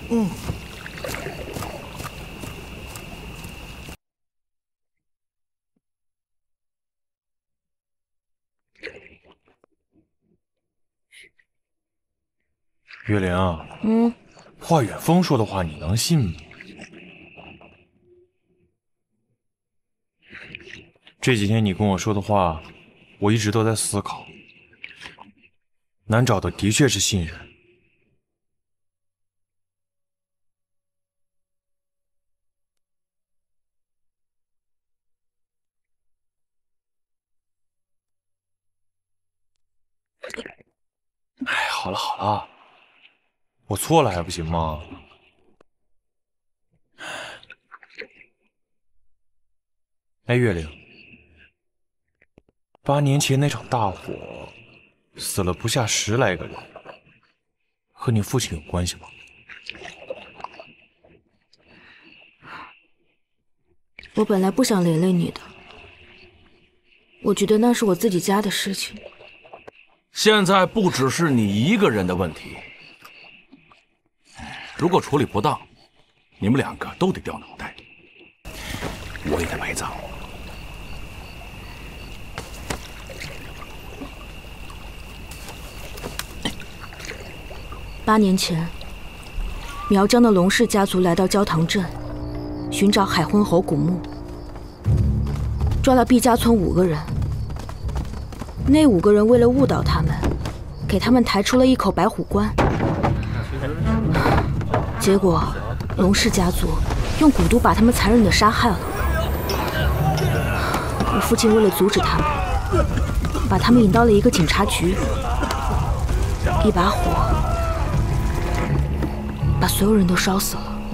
Speaker 5: 月玲，华远峰说的话你能信吗？这几天你跟我说的话，我一直都在思考。难找的的确是信任。哎，好了好了，我错了还不行吗？哎，月玲，8年前那场大火，死了不下10来个人，和你父亲有关系吗？
Speaker 9: 我本来不想连累你的，我觉得那是我自己家的事情。
Speaker 8: 现在不只是你一个人的问题，如果处理不当，你们2个都得掉脑袋，我也得埋葬。
Speaker 9: 8年前，苗疆的龙氏家族来到焦塘镇，寻找海昏侯古墓，抓了毕家村5个人。那5个人为了误导他们，给他们抬出了一口白虎关。结果，龙氏家族用蛊毒把他们残忍地杀害了。我父亲为了阻止他们，把他们引到了一个警察局，一把火把所有人都烧死了。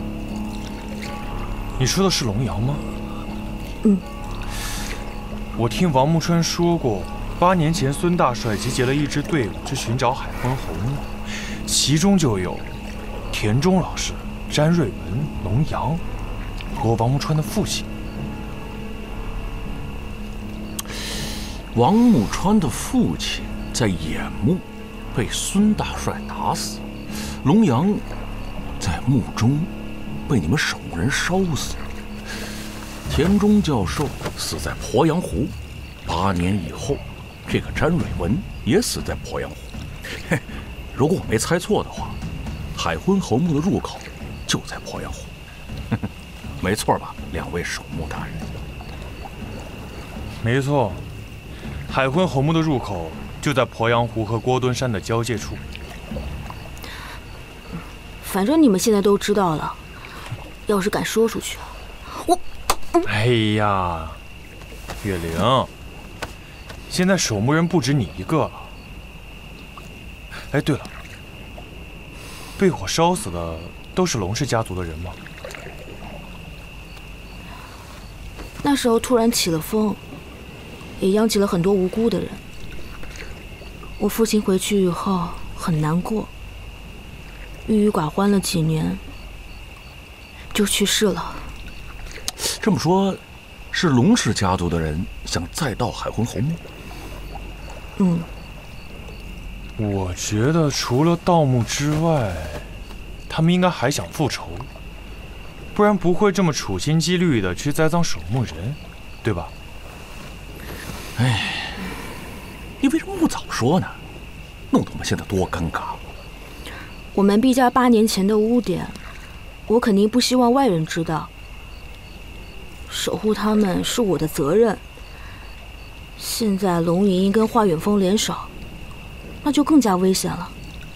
Speaker 5: 你说的是龙阳吗？
Speaker 9: 嗯。
Speaker 5: 我听王木川说过，8年前孙大帅集结了一支队伍去寻找海昏侯墓，其中就有田中老师、詹瑞文、龙阳和王木川的父亲。
Speaker 8: 王木川的父亲在眼墓被孙大帅打死，龙阳在墓中被你们守墓人烧死，田中教授死在鄱阳湖，8年以后，这个詹瑞文也死在鄱阳湖。嘿，如果我没猜错的话，海昏侯墓的入口就在鄱阳湖。没错吧，2位守墓大人？
Speaker 5: 没错，海昏侯墓的入口就在鄱阳湖和郭墩山的交界处。
Speaker 9: 反正你们现在都知道了，要是敢说出去，我……
Speaker 5: 哎呀，月玲，现在守墓人不止你一个了。哎，对了，被火烧死的都是龙氏家族的人吗？
Speaker 9: 那时候突然起了风，也殃及了很多无辜的人。我父亲回去以后很难过，郁郁寡欢了几年，就去世了。
Speaker 8: 这么说，是龙氏家族的人想再盗海昏侯墓？
Speaker 9: 嗯。
Speaker 5: 我觉得除了盗墓之外，他们应该还想复仇，不然不会这么处心积虑的去栽赃守墓人，对吧？
Speaker 8: 哎，你为什么不早说呢？弄得我们现在多尴尬。
Speaker 9: 我们毕家8年前的污点，我肯定不希望外人知道。守护他们是我的责任。现在龙莹莹跟华远峰联手，那就更加危险了。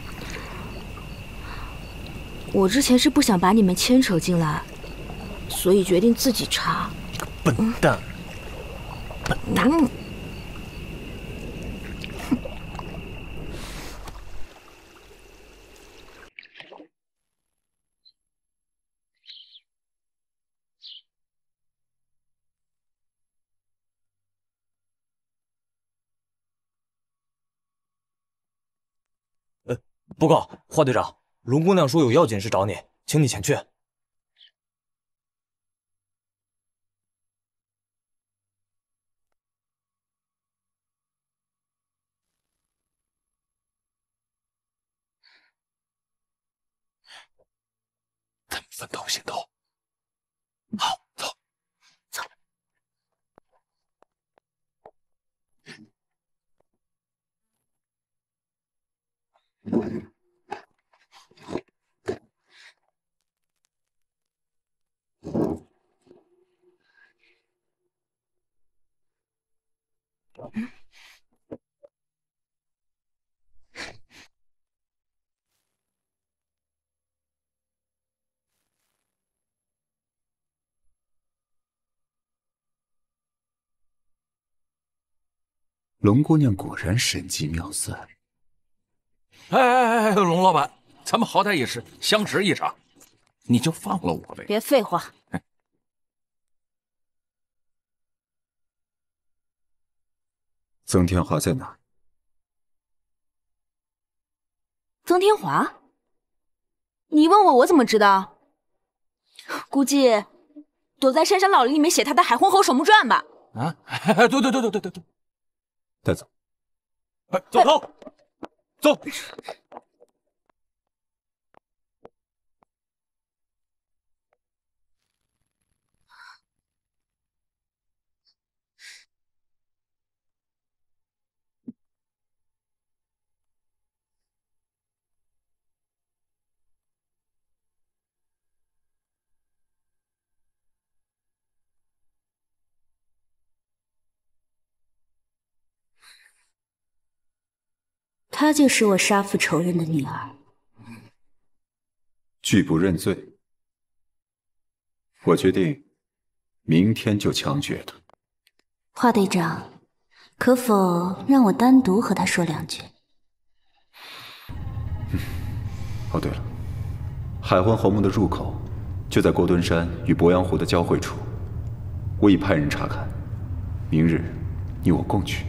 Speaker 9: 我之前是不想把你们牵扯进来，所以决定自己查。
Speaker 5: 你个笨蛋！笨蛋！
Speaker 6: 报告，华队长，龙姑娘说有要紧事找你，请你前去。
Speaker 12: 分头行动。好，走，
Speaker 9: 走。
Speaker 12: 龙姑娘果然神机妙算。
Speaker 8: 哎，龙老板，咱们好歹也是相识一场，你就放了我呗。
Speaker 9: 别废话。
Speaker 10: 曾天华在哪？
Speaker 9: 曾天华？你问我怎么知道？估计躲在深山老林里面写他的《海昏侯守墓传》吧。
Speaker 8: 啊，对，
Speaker 10: 带走。
Speaker 8: 走。
Speaker 1: 她就是我杀父仇人的女儿。
Speaker 10: 拒不认罪，我决定明天就枪决他。
Speaker 1: 华队长，可否让我单独和他说两句？
Speaker 10: 哦，对了，海昏侯墓的入口就在过墩山与鄱阳湖的交汇处，我已派人查看，明日你我共去。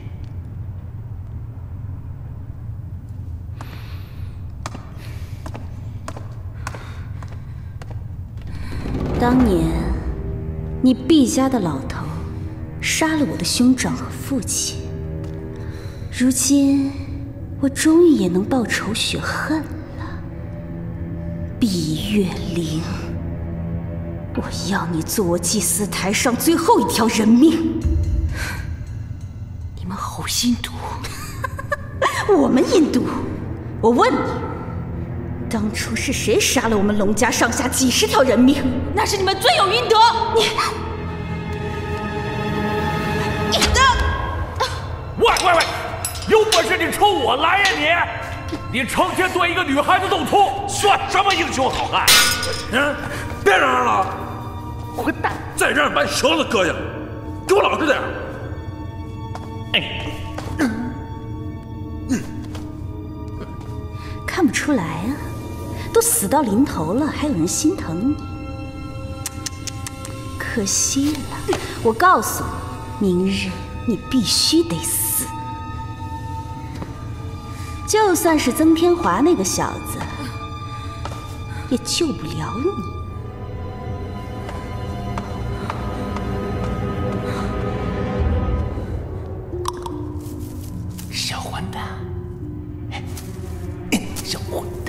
Speaker 1: 当年，你毕家的老头杀了我的兄长和父亲，如今我终于也能报仇雪恨了。碧月灵，我要你做我祭祀台上最后一条人命。你们吼印度，我们印度，我问你。当初是谁杀了我们龙家上下几十条人命？那是你们罪有应得！你
Speaker 8: 喂，有本事你冲我来呀你成天对一个女孩子动粗，算什么英雄好汉？别嚷嚷了，混蛋！再让人把你绳子割下来，给我老实点！
Speaker 1: 看不出来啊。都死到临头了，还有人心疼你？可惜了，我告诉你，明日你必须得死。就算是曾天华那个小子，也救不了你。
Speaker 8: 小混蛋，小混蛋！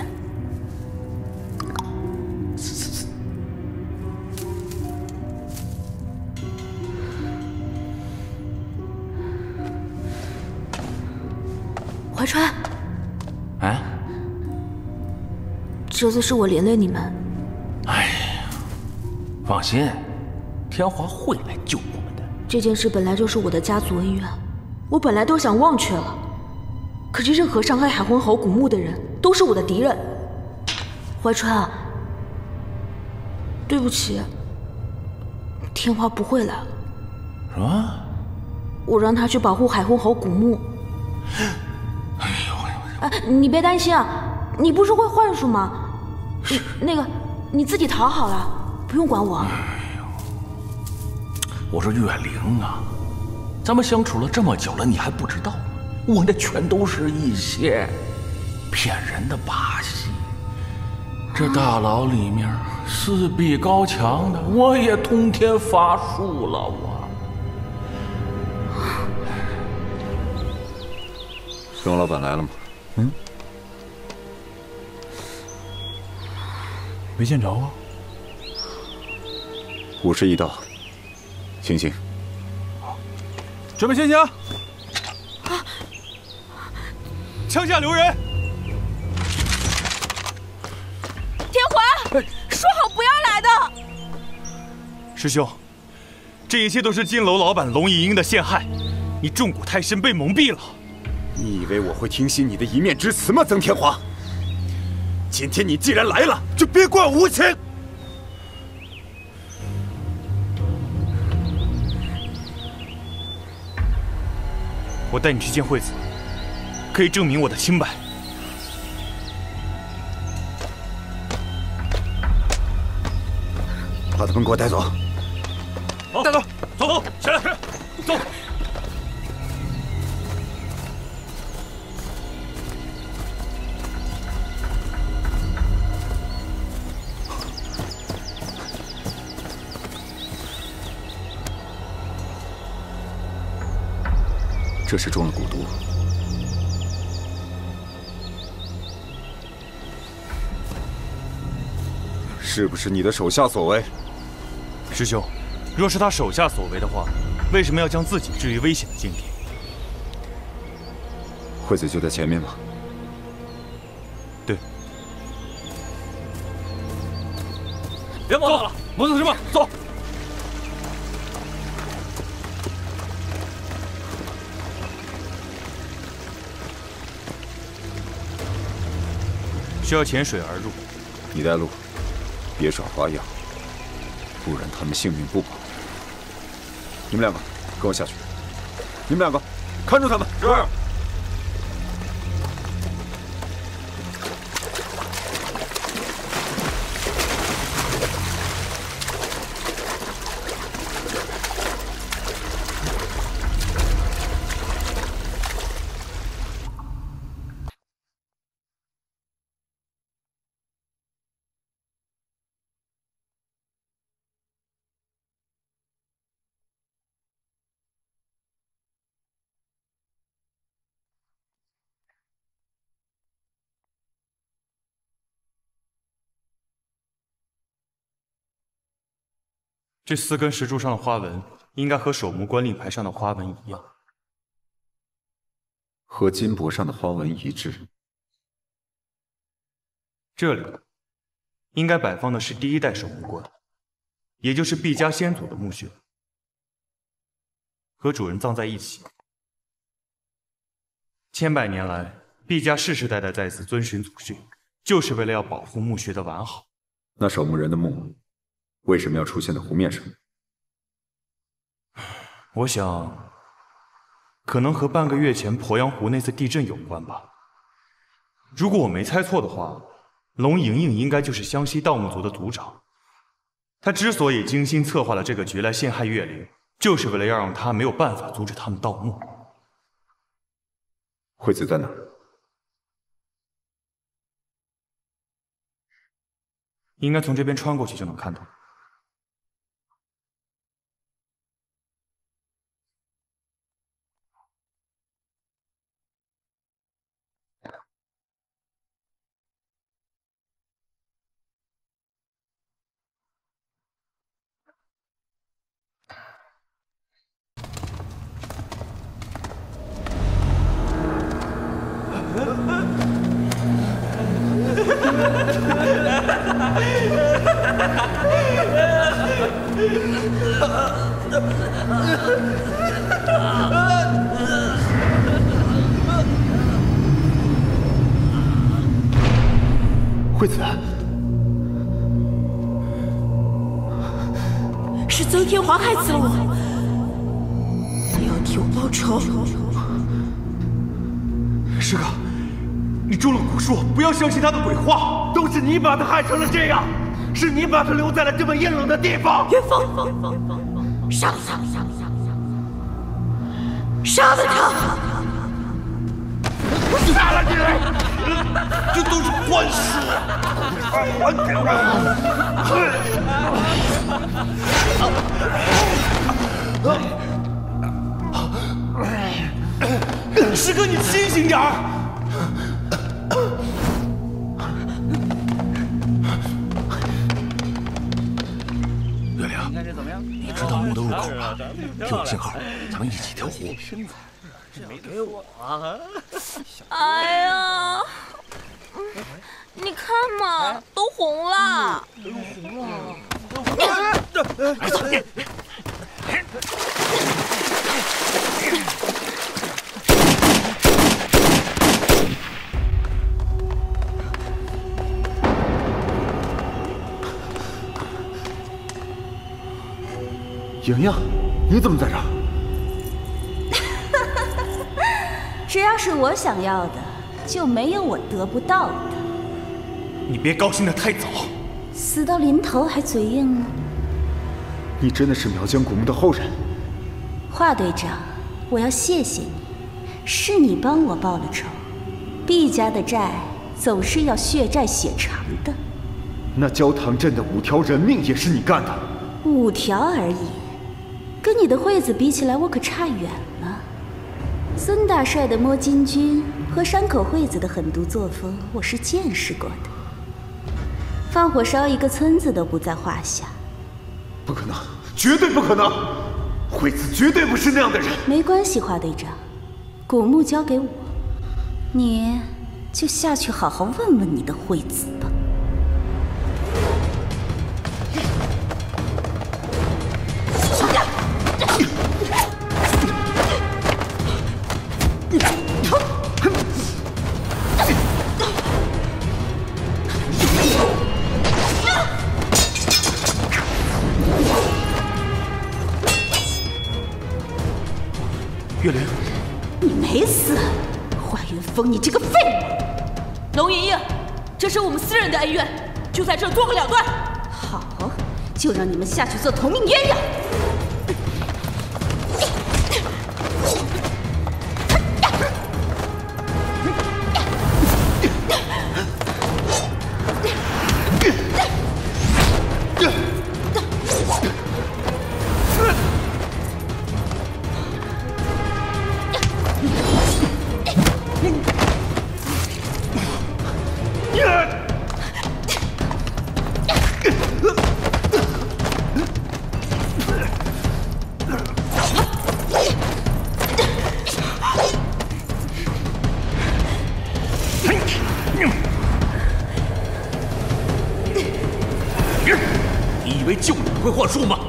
Speaker 9: 怀川，
Speaker 8: 啊，
Speaker 9: 这次是我连累你们。
Speaker 8: 哎呀，放心，天华会来救我们的。
Speaker 9: 这件事本来就是我的家族恩怨，我本来都想忘却了，可是任何伤害海昏侯古墓的人都是我的敌人。怀川啊，对不起，天华不会来了。
Speaker 8: 什么？
Speaker 9: 我让他去保护海昏侯古墓。你别担心啊，你不是会幻术吗？你自己逃好了，不用管我。
Speaker 8: 我说月灵啊，咱们相处了这么久了，你还不知道吗？我那全都是一些骗人的把戏。这大牢里面四壁高墙的，我也通天乏术了。
Speaker 10: 荣老板来了吗？
Speaker 12: 没见着啊。
Speaker 10: 午时已到，行刑。
Speaker 7: 准备行刑。
Speaker 5: 枪下留人。
Speaker 9: 天华，说好不要来的。
Speaker 5: 师兄，这一切都是金楼老板龙吟英的陷害，你众蛊太深，被蒙蔽了。
Speaker 10: 你以为我会听信你的一面之词吗，曾天华？今天你既然来了，就别怪我无情。
Speaker 5: 我带你去见惠子，可以证明我的清白。
Speaker 10: 把他们给我带走。
Speaker 5: 好，带走，走，起来，走。
Speaker 10: 这是中了蛊毒，是不是你的手下所为？
Speaker 5: 师兄，若是他手下所为的话，为什么要将自己置于危险的境地？
Speaker 10: 惠子就在前面吗？
Speaker 5: 对。
Speaker 7: 别磨蹭了，磨蹭什么？走。
Speaker 5: 需要潜水而入，
Speaker 10: 你带路，别耍花样，不然他们性命不保。你们两个跟我下去，你们两个看住他们。是。
Speaker 5: 这4根石柱上的花纹，应该和守墓官令牌上的花纹一样，
Speaker 10: 和金箔上的花纹一致。
Speaker 5: 这里应该摆放的是第1代守墓官，也就是毕家先祖的墓穴，和主人葬在一起。千百年来，毕家世世代代在此遵循祖训，就是为了要保护墓穴的完好。
Speaker 10: 那守墓人的墓为什么要出现在湖面上？
Speaker 5: 我想，可能和半个月前鄱阳湖那次地震有关吧。如果我没猜错的话，龙莹莹应该就是湘西盗墓族的族长。他之所以精心策划了这个局来陷害岳灵，就是为了要让他没有办法阻止他们盗墓。
Speaker 10: 惠子在哪儿？
Speaker 5: 应该从这边穿过去就能看到。
Speaker 10: 惠子，
Speaker 1: 是曾天华害死了我，你要替我报仇。
Speaker 5: 师哥，你中了蛊术，不要相信他的鬼话，
Speaker 2: 都是你把他害成了这样，是你把他留在了这么阴冷的地方。
Speaker 1: 元丰，杀了他，杀了他！
Speaker 2: 杀了你！这都是官书，还给我！
Speaker 5: 师哥，你清醒点儿！
Speaker 12: 月灵，
Speaker 8: 你知道墓的入口吗？给我信号，咱们一起跳湖。
Speaker 6: 没给我啊！
Speaker 4: 哎呀，你看嘛，都红了。
Speaker 8: 哎，走！
Speaker 10: 莹莹，你怎么在这儿？
Speaker 13: 只要是我想要的，就没有我得不到的。
Speaker 5: 你别高兴得太早。
Speaker 13: 死到临头还嘴硬吗？
Speaker 10: 你真的是苗疆古墓的后人？
Speaker 13: 华队长，我要谢谢你，是你帮我报了仇。毕家的债总是要血债血偿的。
Speaker 10: 那焦塘镇的5条人命也是你干的
Speaker 13: ？5条而已，跟你的惠子比起来，我可差远了。孙大帅的摸金军和山口惠子的狠毒作风，我是见识过的。放火烧一个村子都不在话下。
Speaker 10: 不可能，绝对不可能！惠子绝对不是那样的人。
Speaker 13: 没关系，华队长，古墓交给我，你就下去好好问问你的惠子吧。
Speaker 5: 月灵，
Speaker 13: 你没死，华元峰，你这个废物！
Speaker 4: 龙莹莹，这是我们私人的恩怨，就在这儿做个了断。
Speaker 13: 好，就让你们下去做同命鸳鸯。
Speaker 11: 你以为就你会幻术吗？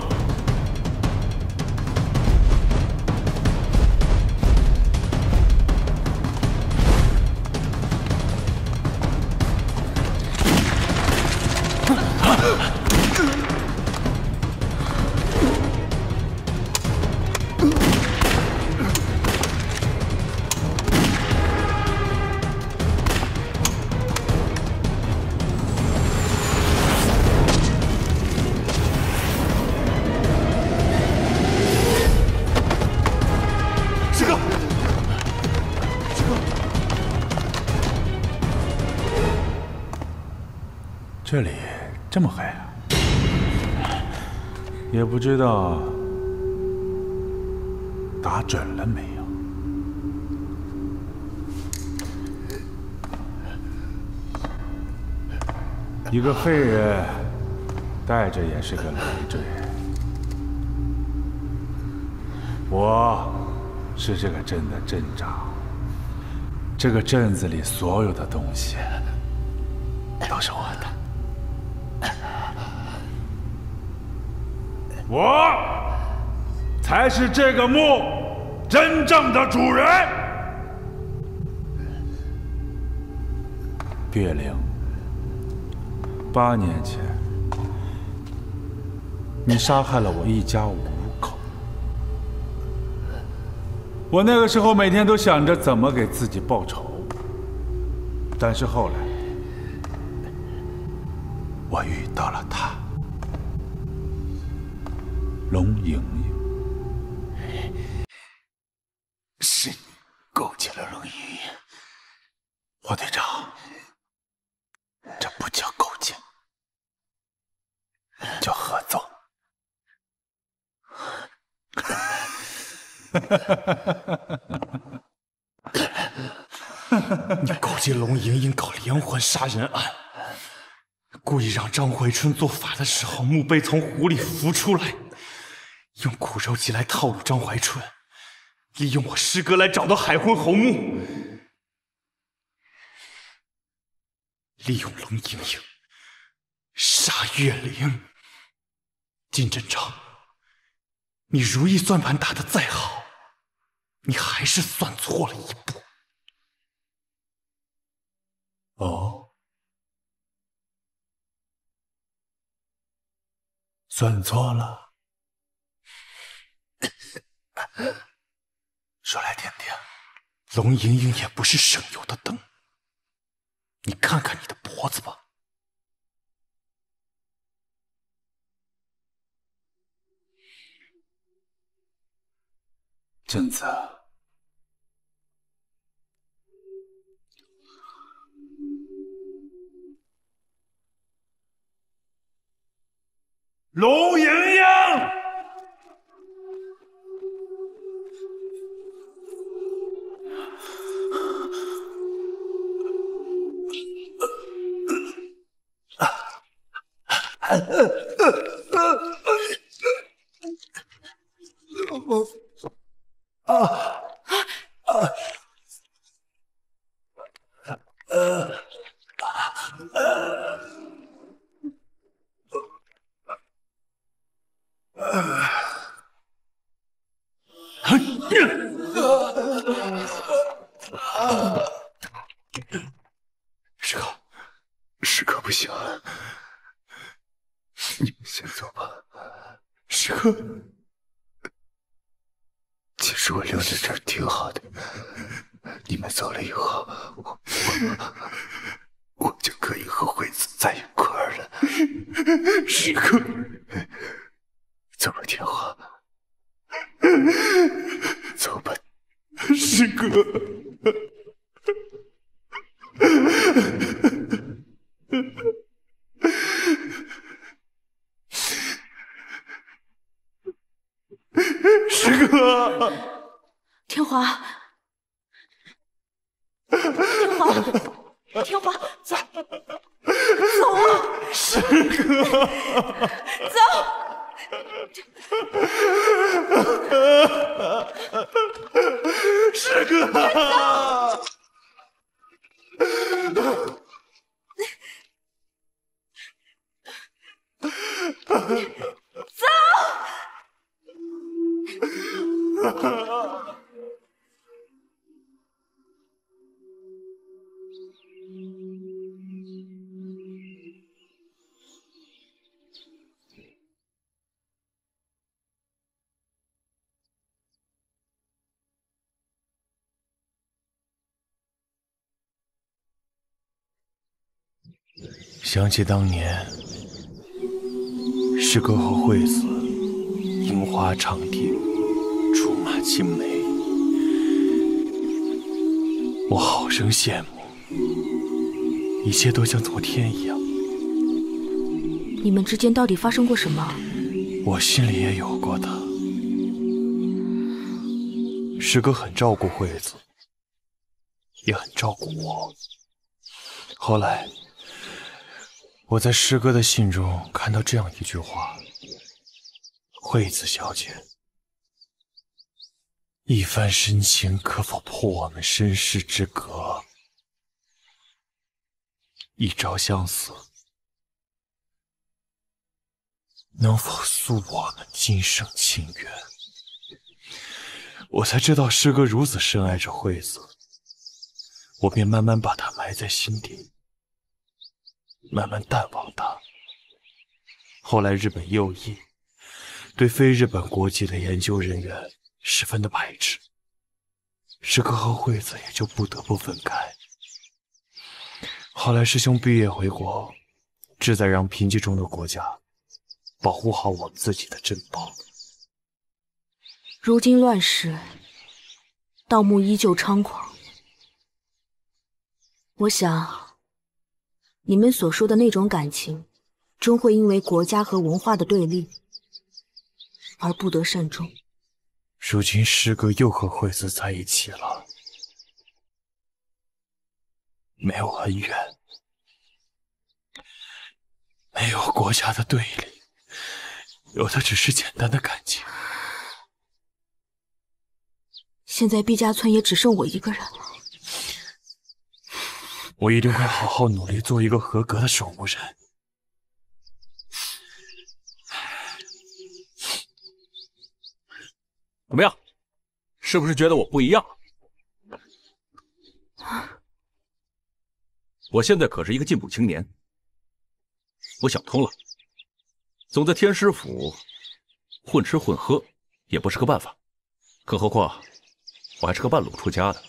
Speaker 12: 这里这么黑啊，也不知道打准了没有。一个废人带着也是个累赘。我是这个镇的镇长，这个镇子里所有的东西都是我的。我才是这个墓真正的主人。月灵，8年前，你杀害了我一家5口。我那个时候每天都想着怎么给自己报仇，但是后来，我遇到了他。龙莹莹，
Speaker 8: 是你勾结了龙莹莹。
Speaker 12: 华队长，这不叫勾结，叫合作。
Speaker 5: 你勾结龙莹莹搞连环杀人案，故意让张怀春做法的时候，墓碑从湖里浮出来， 用苦肉计来套路张怀春，利用我师哥来找到海昏侯墓，利用龙盈盈杀岳灵。金镇长，你如意算盘打得再好，你还是算错了一步。
Speaker 12: 哦，算错了。
Speaker 5: 说来听听，龙盈盈也不是省油的灯，你看看你的脖子吧。
Speaker 12: 镇子，龙盈盈，
Speaker 10: 师哥不行，你们先走吧。
Speaker 5: 师哥，
Speaker 10: 其实我留在这儿挺好的，你们走了以后，我就可以和惠子在一块儿了。
Speaker 5: 师哥，
Speaker 10: 走吧，天华，走吧，
Speaker 5: 师哥。师哥，
Speaker 9: 天华，天华，走，走啊！
Speaker 5: 师哥，
Speaker 9: 走。
Speaker 5: 师哥，
Speaker 9: 走。
Speaker 5: 想起当年，师哥和惠子樱花长堤，竹马青梅，我好生羡慕，一切都像昨天一样。
Speaker 9: 你们之间到底发生过什么？
Speaker 5: 我心里也有过的。师哥很照顾惠子，也很照顾我。后来，我在师哥的信中看到这样一句话：惠子小姐，一番深情可否破我们身世之隔？一朝相思，能否诉我们今生情缘？我才知道师哥如此深爱着惠子，我便慢慢把她埋在心底，慢慢淡忘她。后来日本右翼对非日本国籍的研究人员十分的排斥，师哥和惠子也就不得不分开。后来师兄毕业回国，志在让贫瘠中的国家保护好我们自己的珍宝。
Speaker 9: 如今乱世，盗墓依旧猖狂。我想，你们所说的那种感情，终会因为国家和文化的对立而不得善终。
Speaker 5: 如今师哥又和惠子在一起了，没有恩怨，没有国家的对立， 有的只是简单的感情。
Speaker 9: 现在毕家村也只剩我一个人了。
Speaker 5: 我一定会好好努力，做一个合格的守护人。
Speaker 8: 怎么样？是不是觉得我不一样？我现在可是一个进步青年，我想通了，总在天师府混吃混喝也不是个办法，更何况我还是个半路出家的。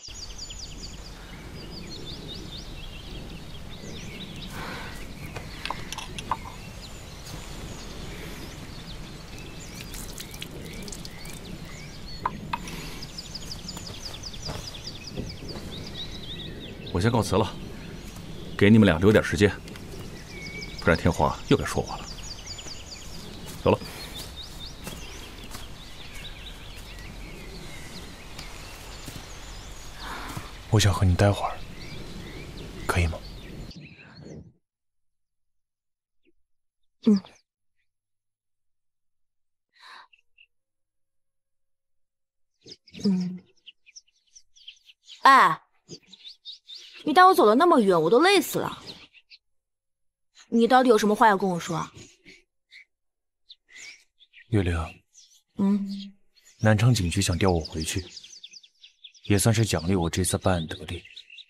Speaker 8: 我先告辞了，给你们俩留点时间，不然天华又该说我了。走了。
Speaker 5: 我想和你待会儿，可以吗？
Speaker 9: 哎，你带我走了那么远，我都累死了。你到底有什么话要跟我说啊？
Speaker 5: 月玲，南昌警局想调我回去，也算是奖励我这次办案得力。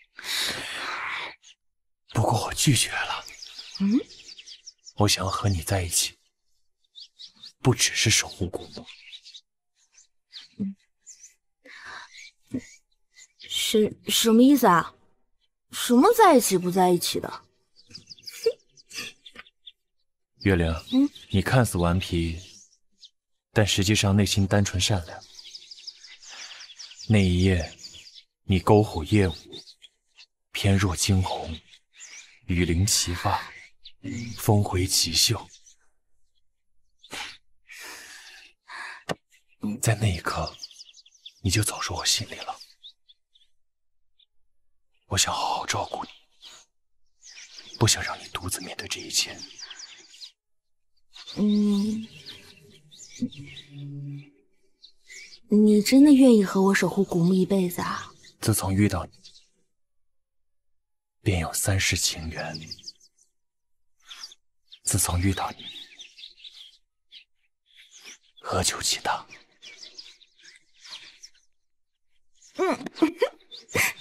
Speaker 5: 不过我拒绝了。我想要和你在一起，不只是守护古墓。
Speaker 9: 什么意思啊？什么在一起不在一起的？
Speaker 5: 月玲，你看似顽皮，但实际上内心单纯善良。那一夜，你篝火夜舞，翩若惊鸿，羽翎齐发，峰回齐袖。在那一刻，你就走入我心里了。我想好好照顾你，不想让你独自面对这一切。
Speaker 9: 你真的愿意和我守护古墓一辈子啊？
Speaker 5: 自从遇到你，便有3世情缘。自从遇到你，何求其他？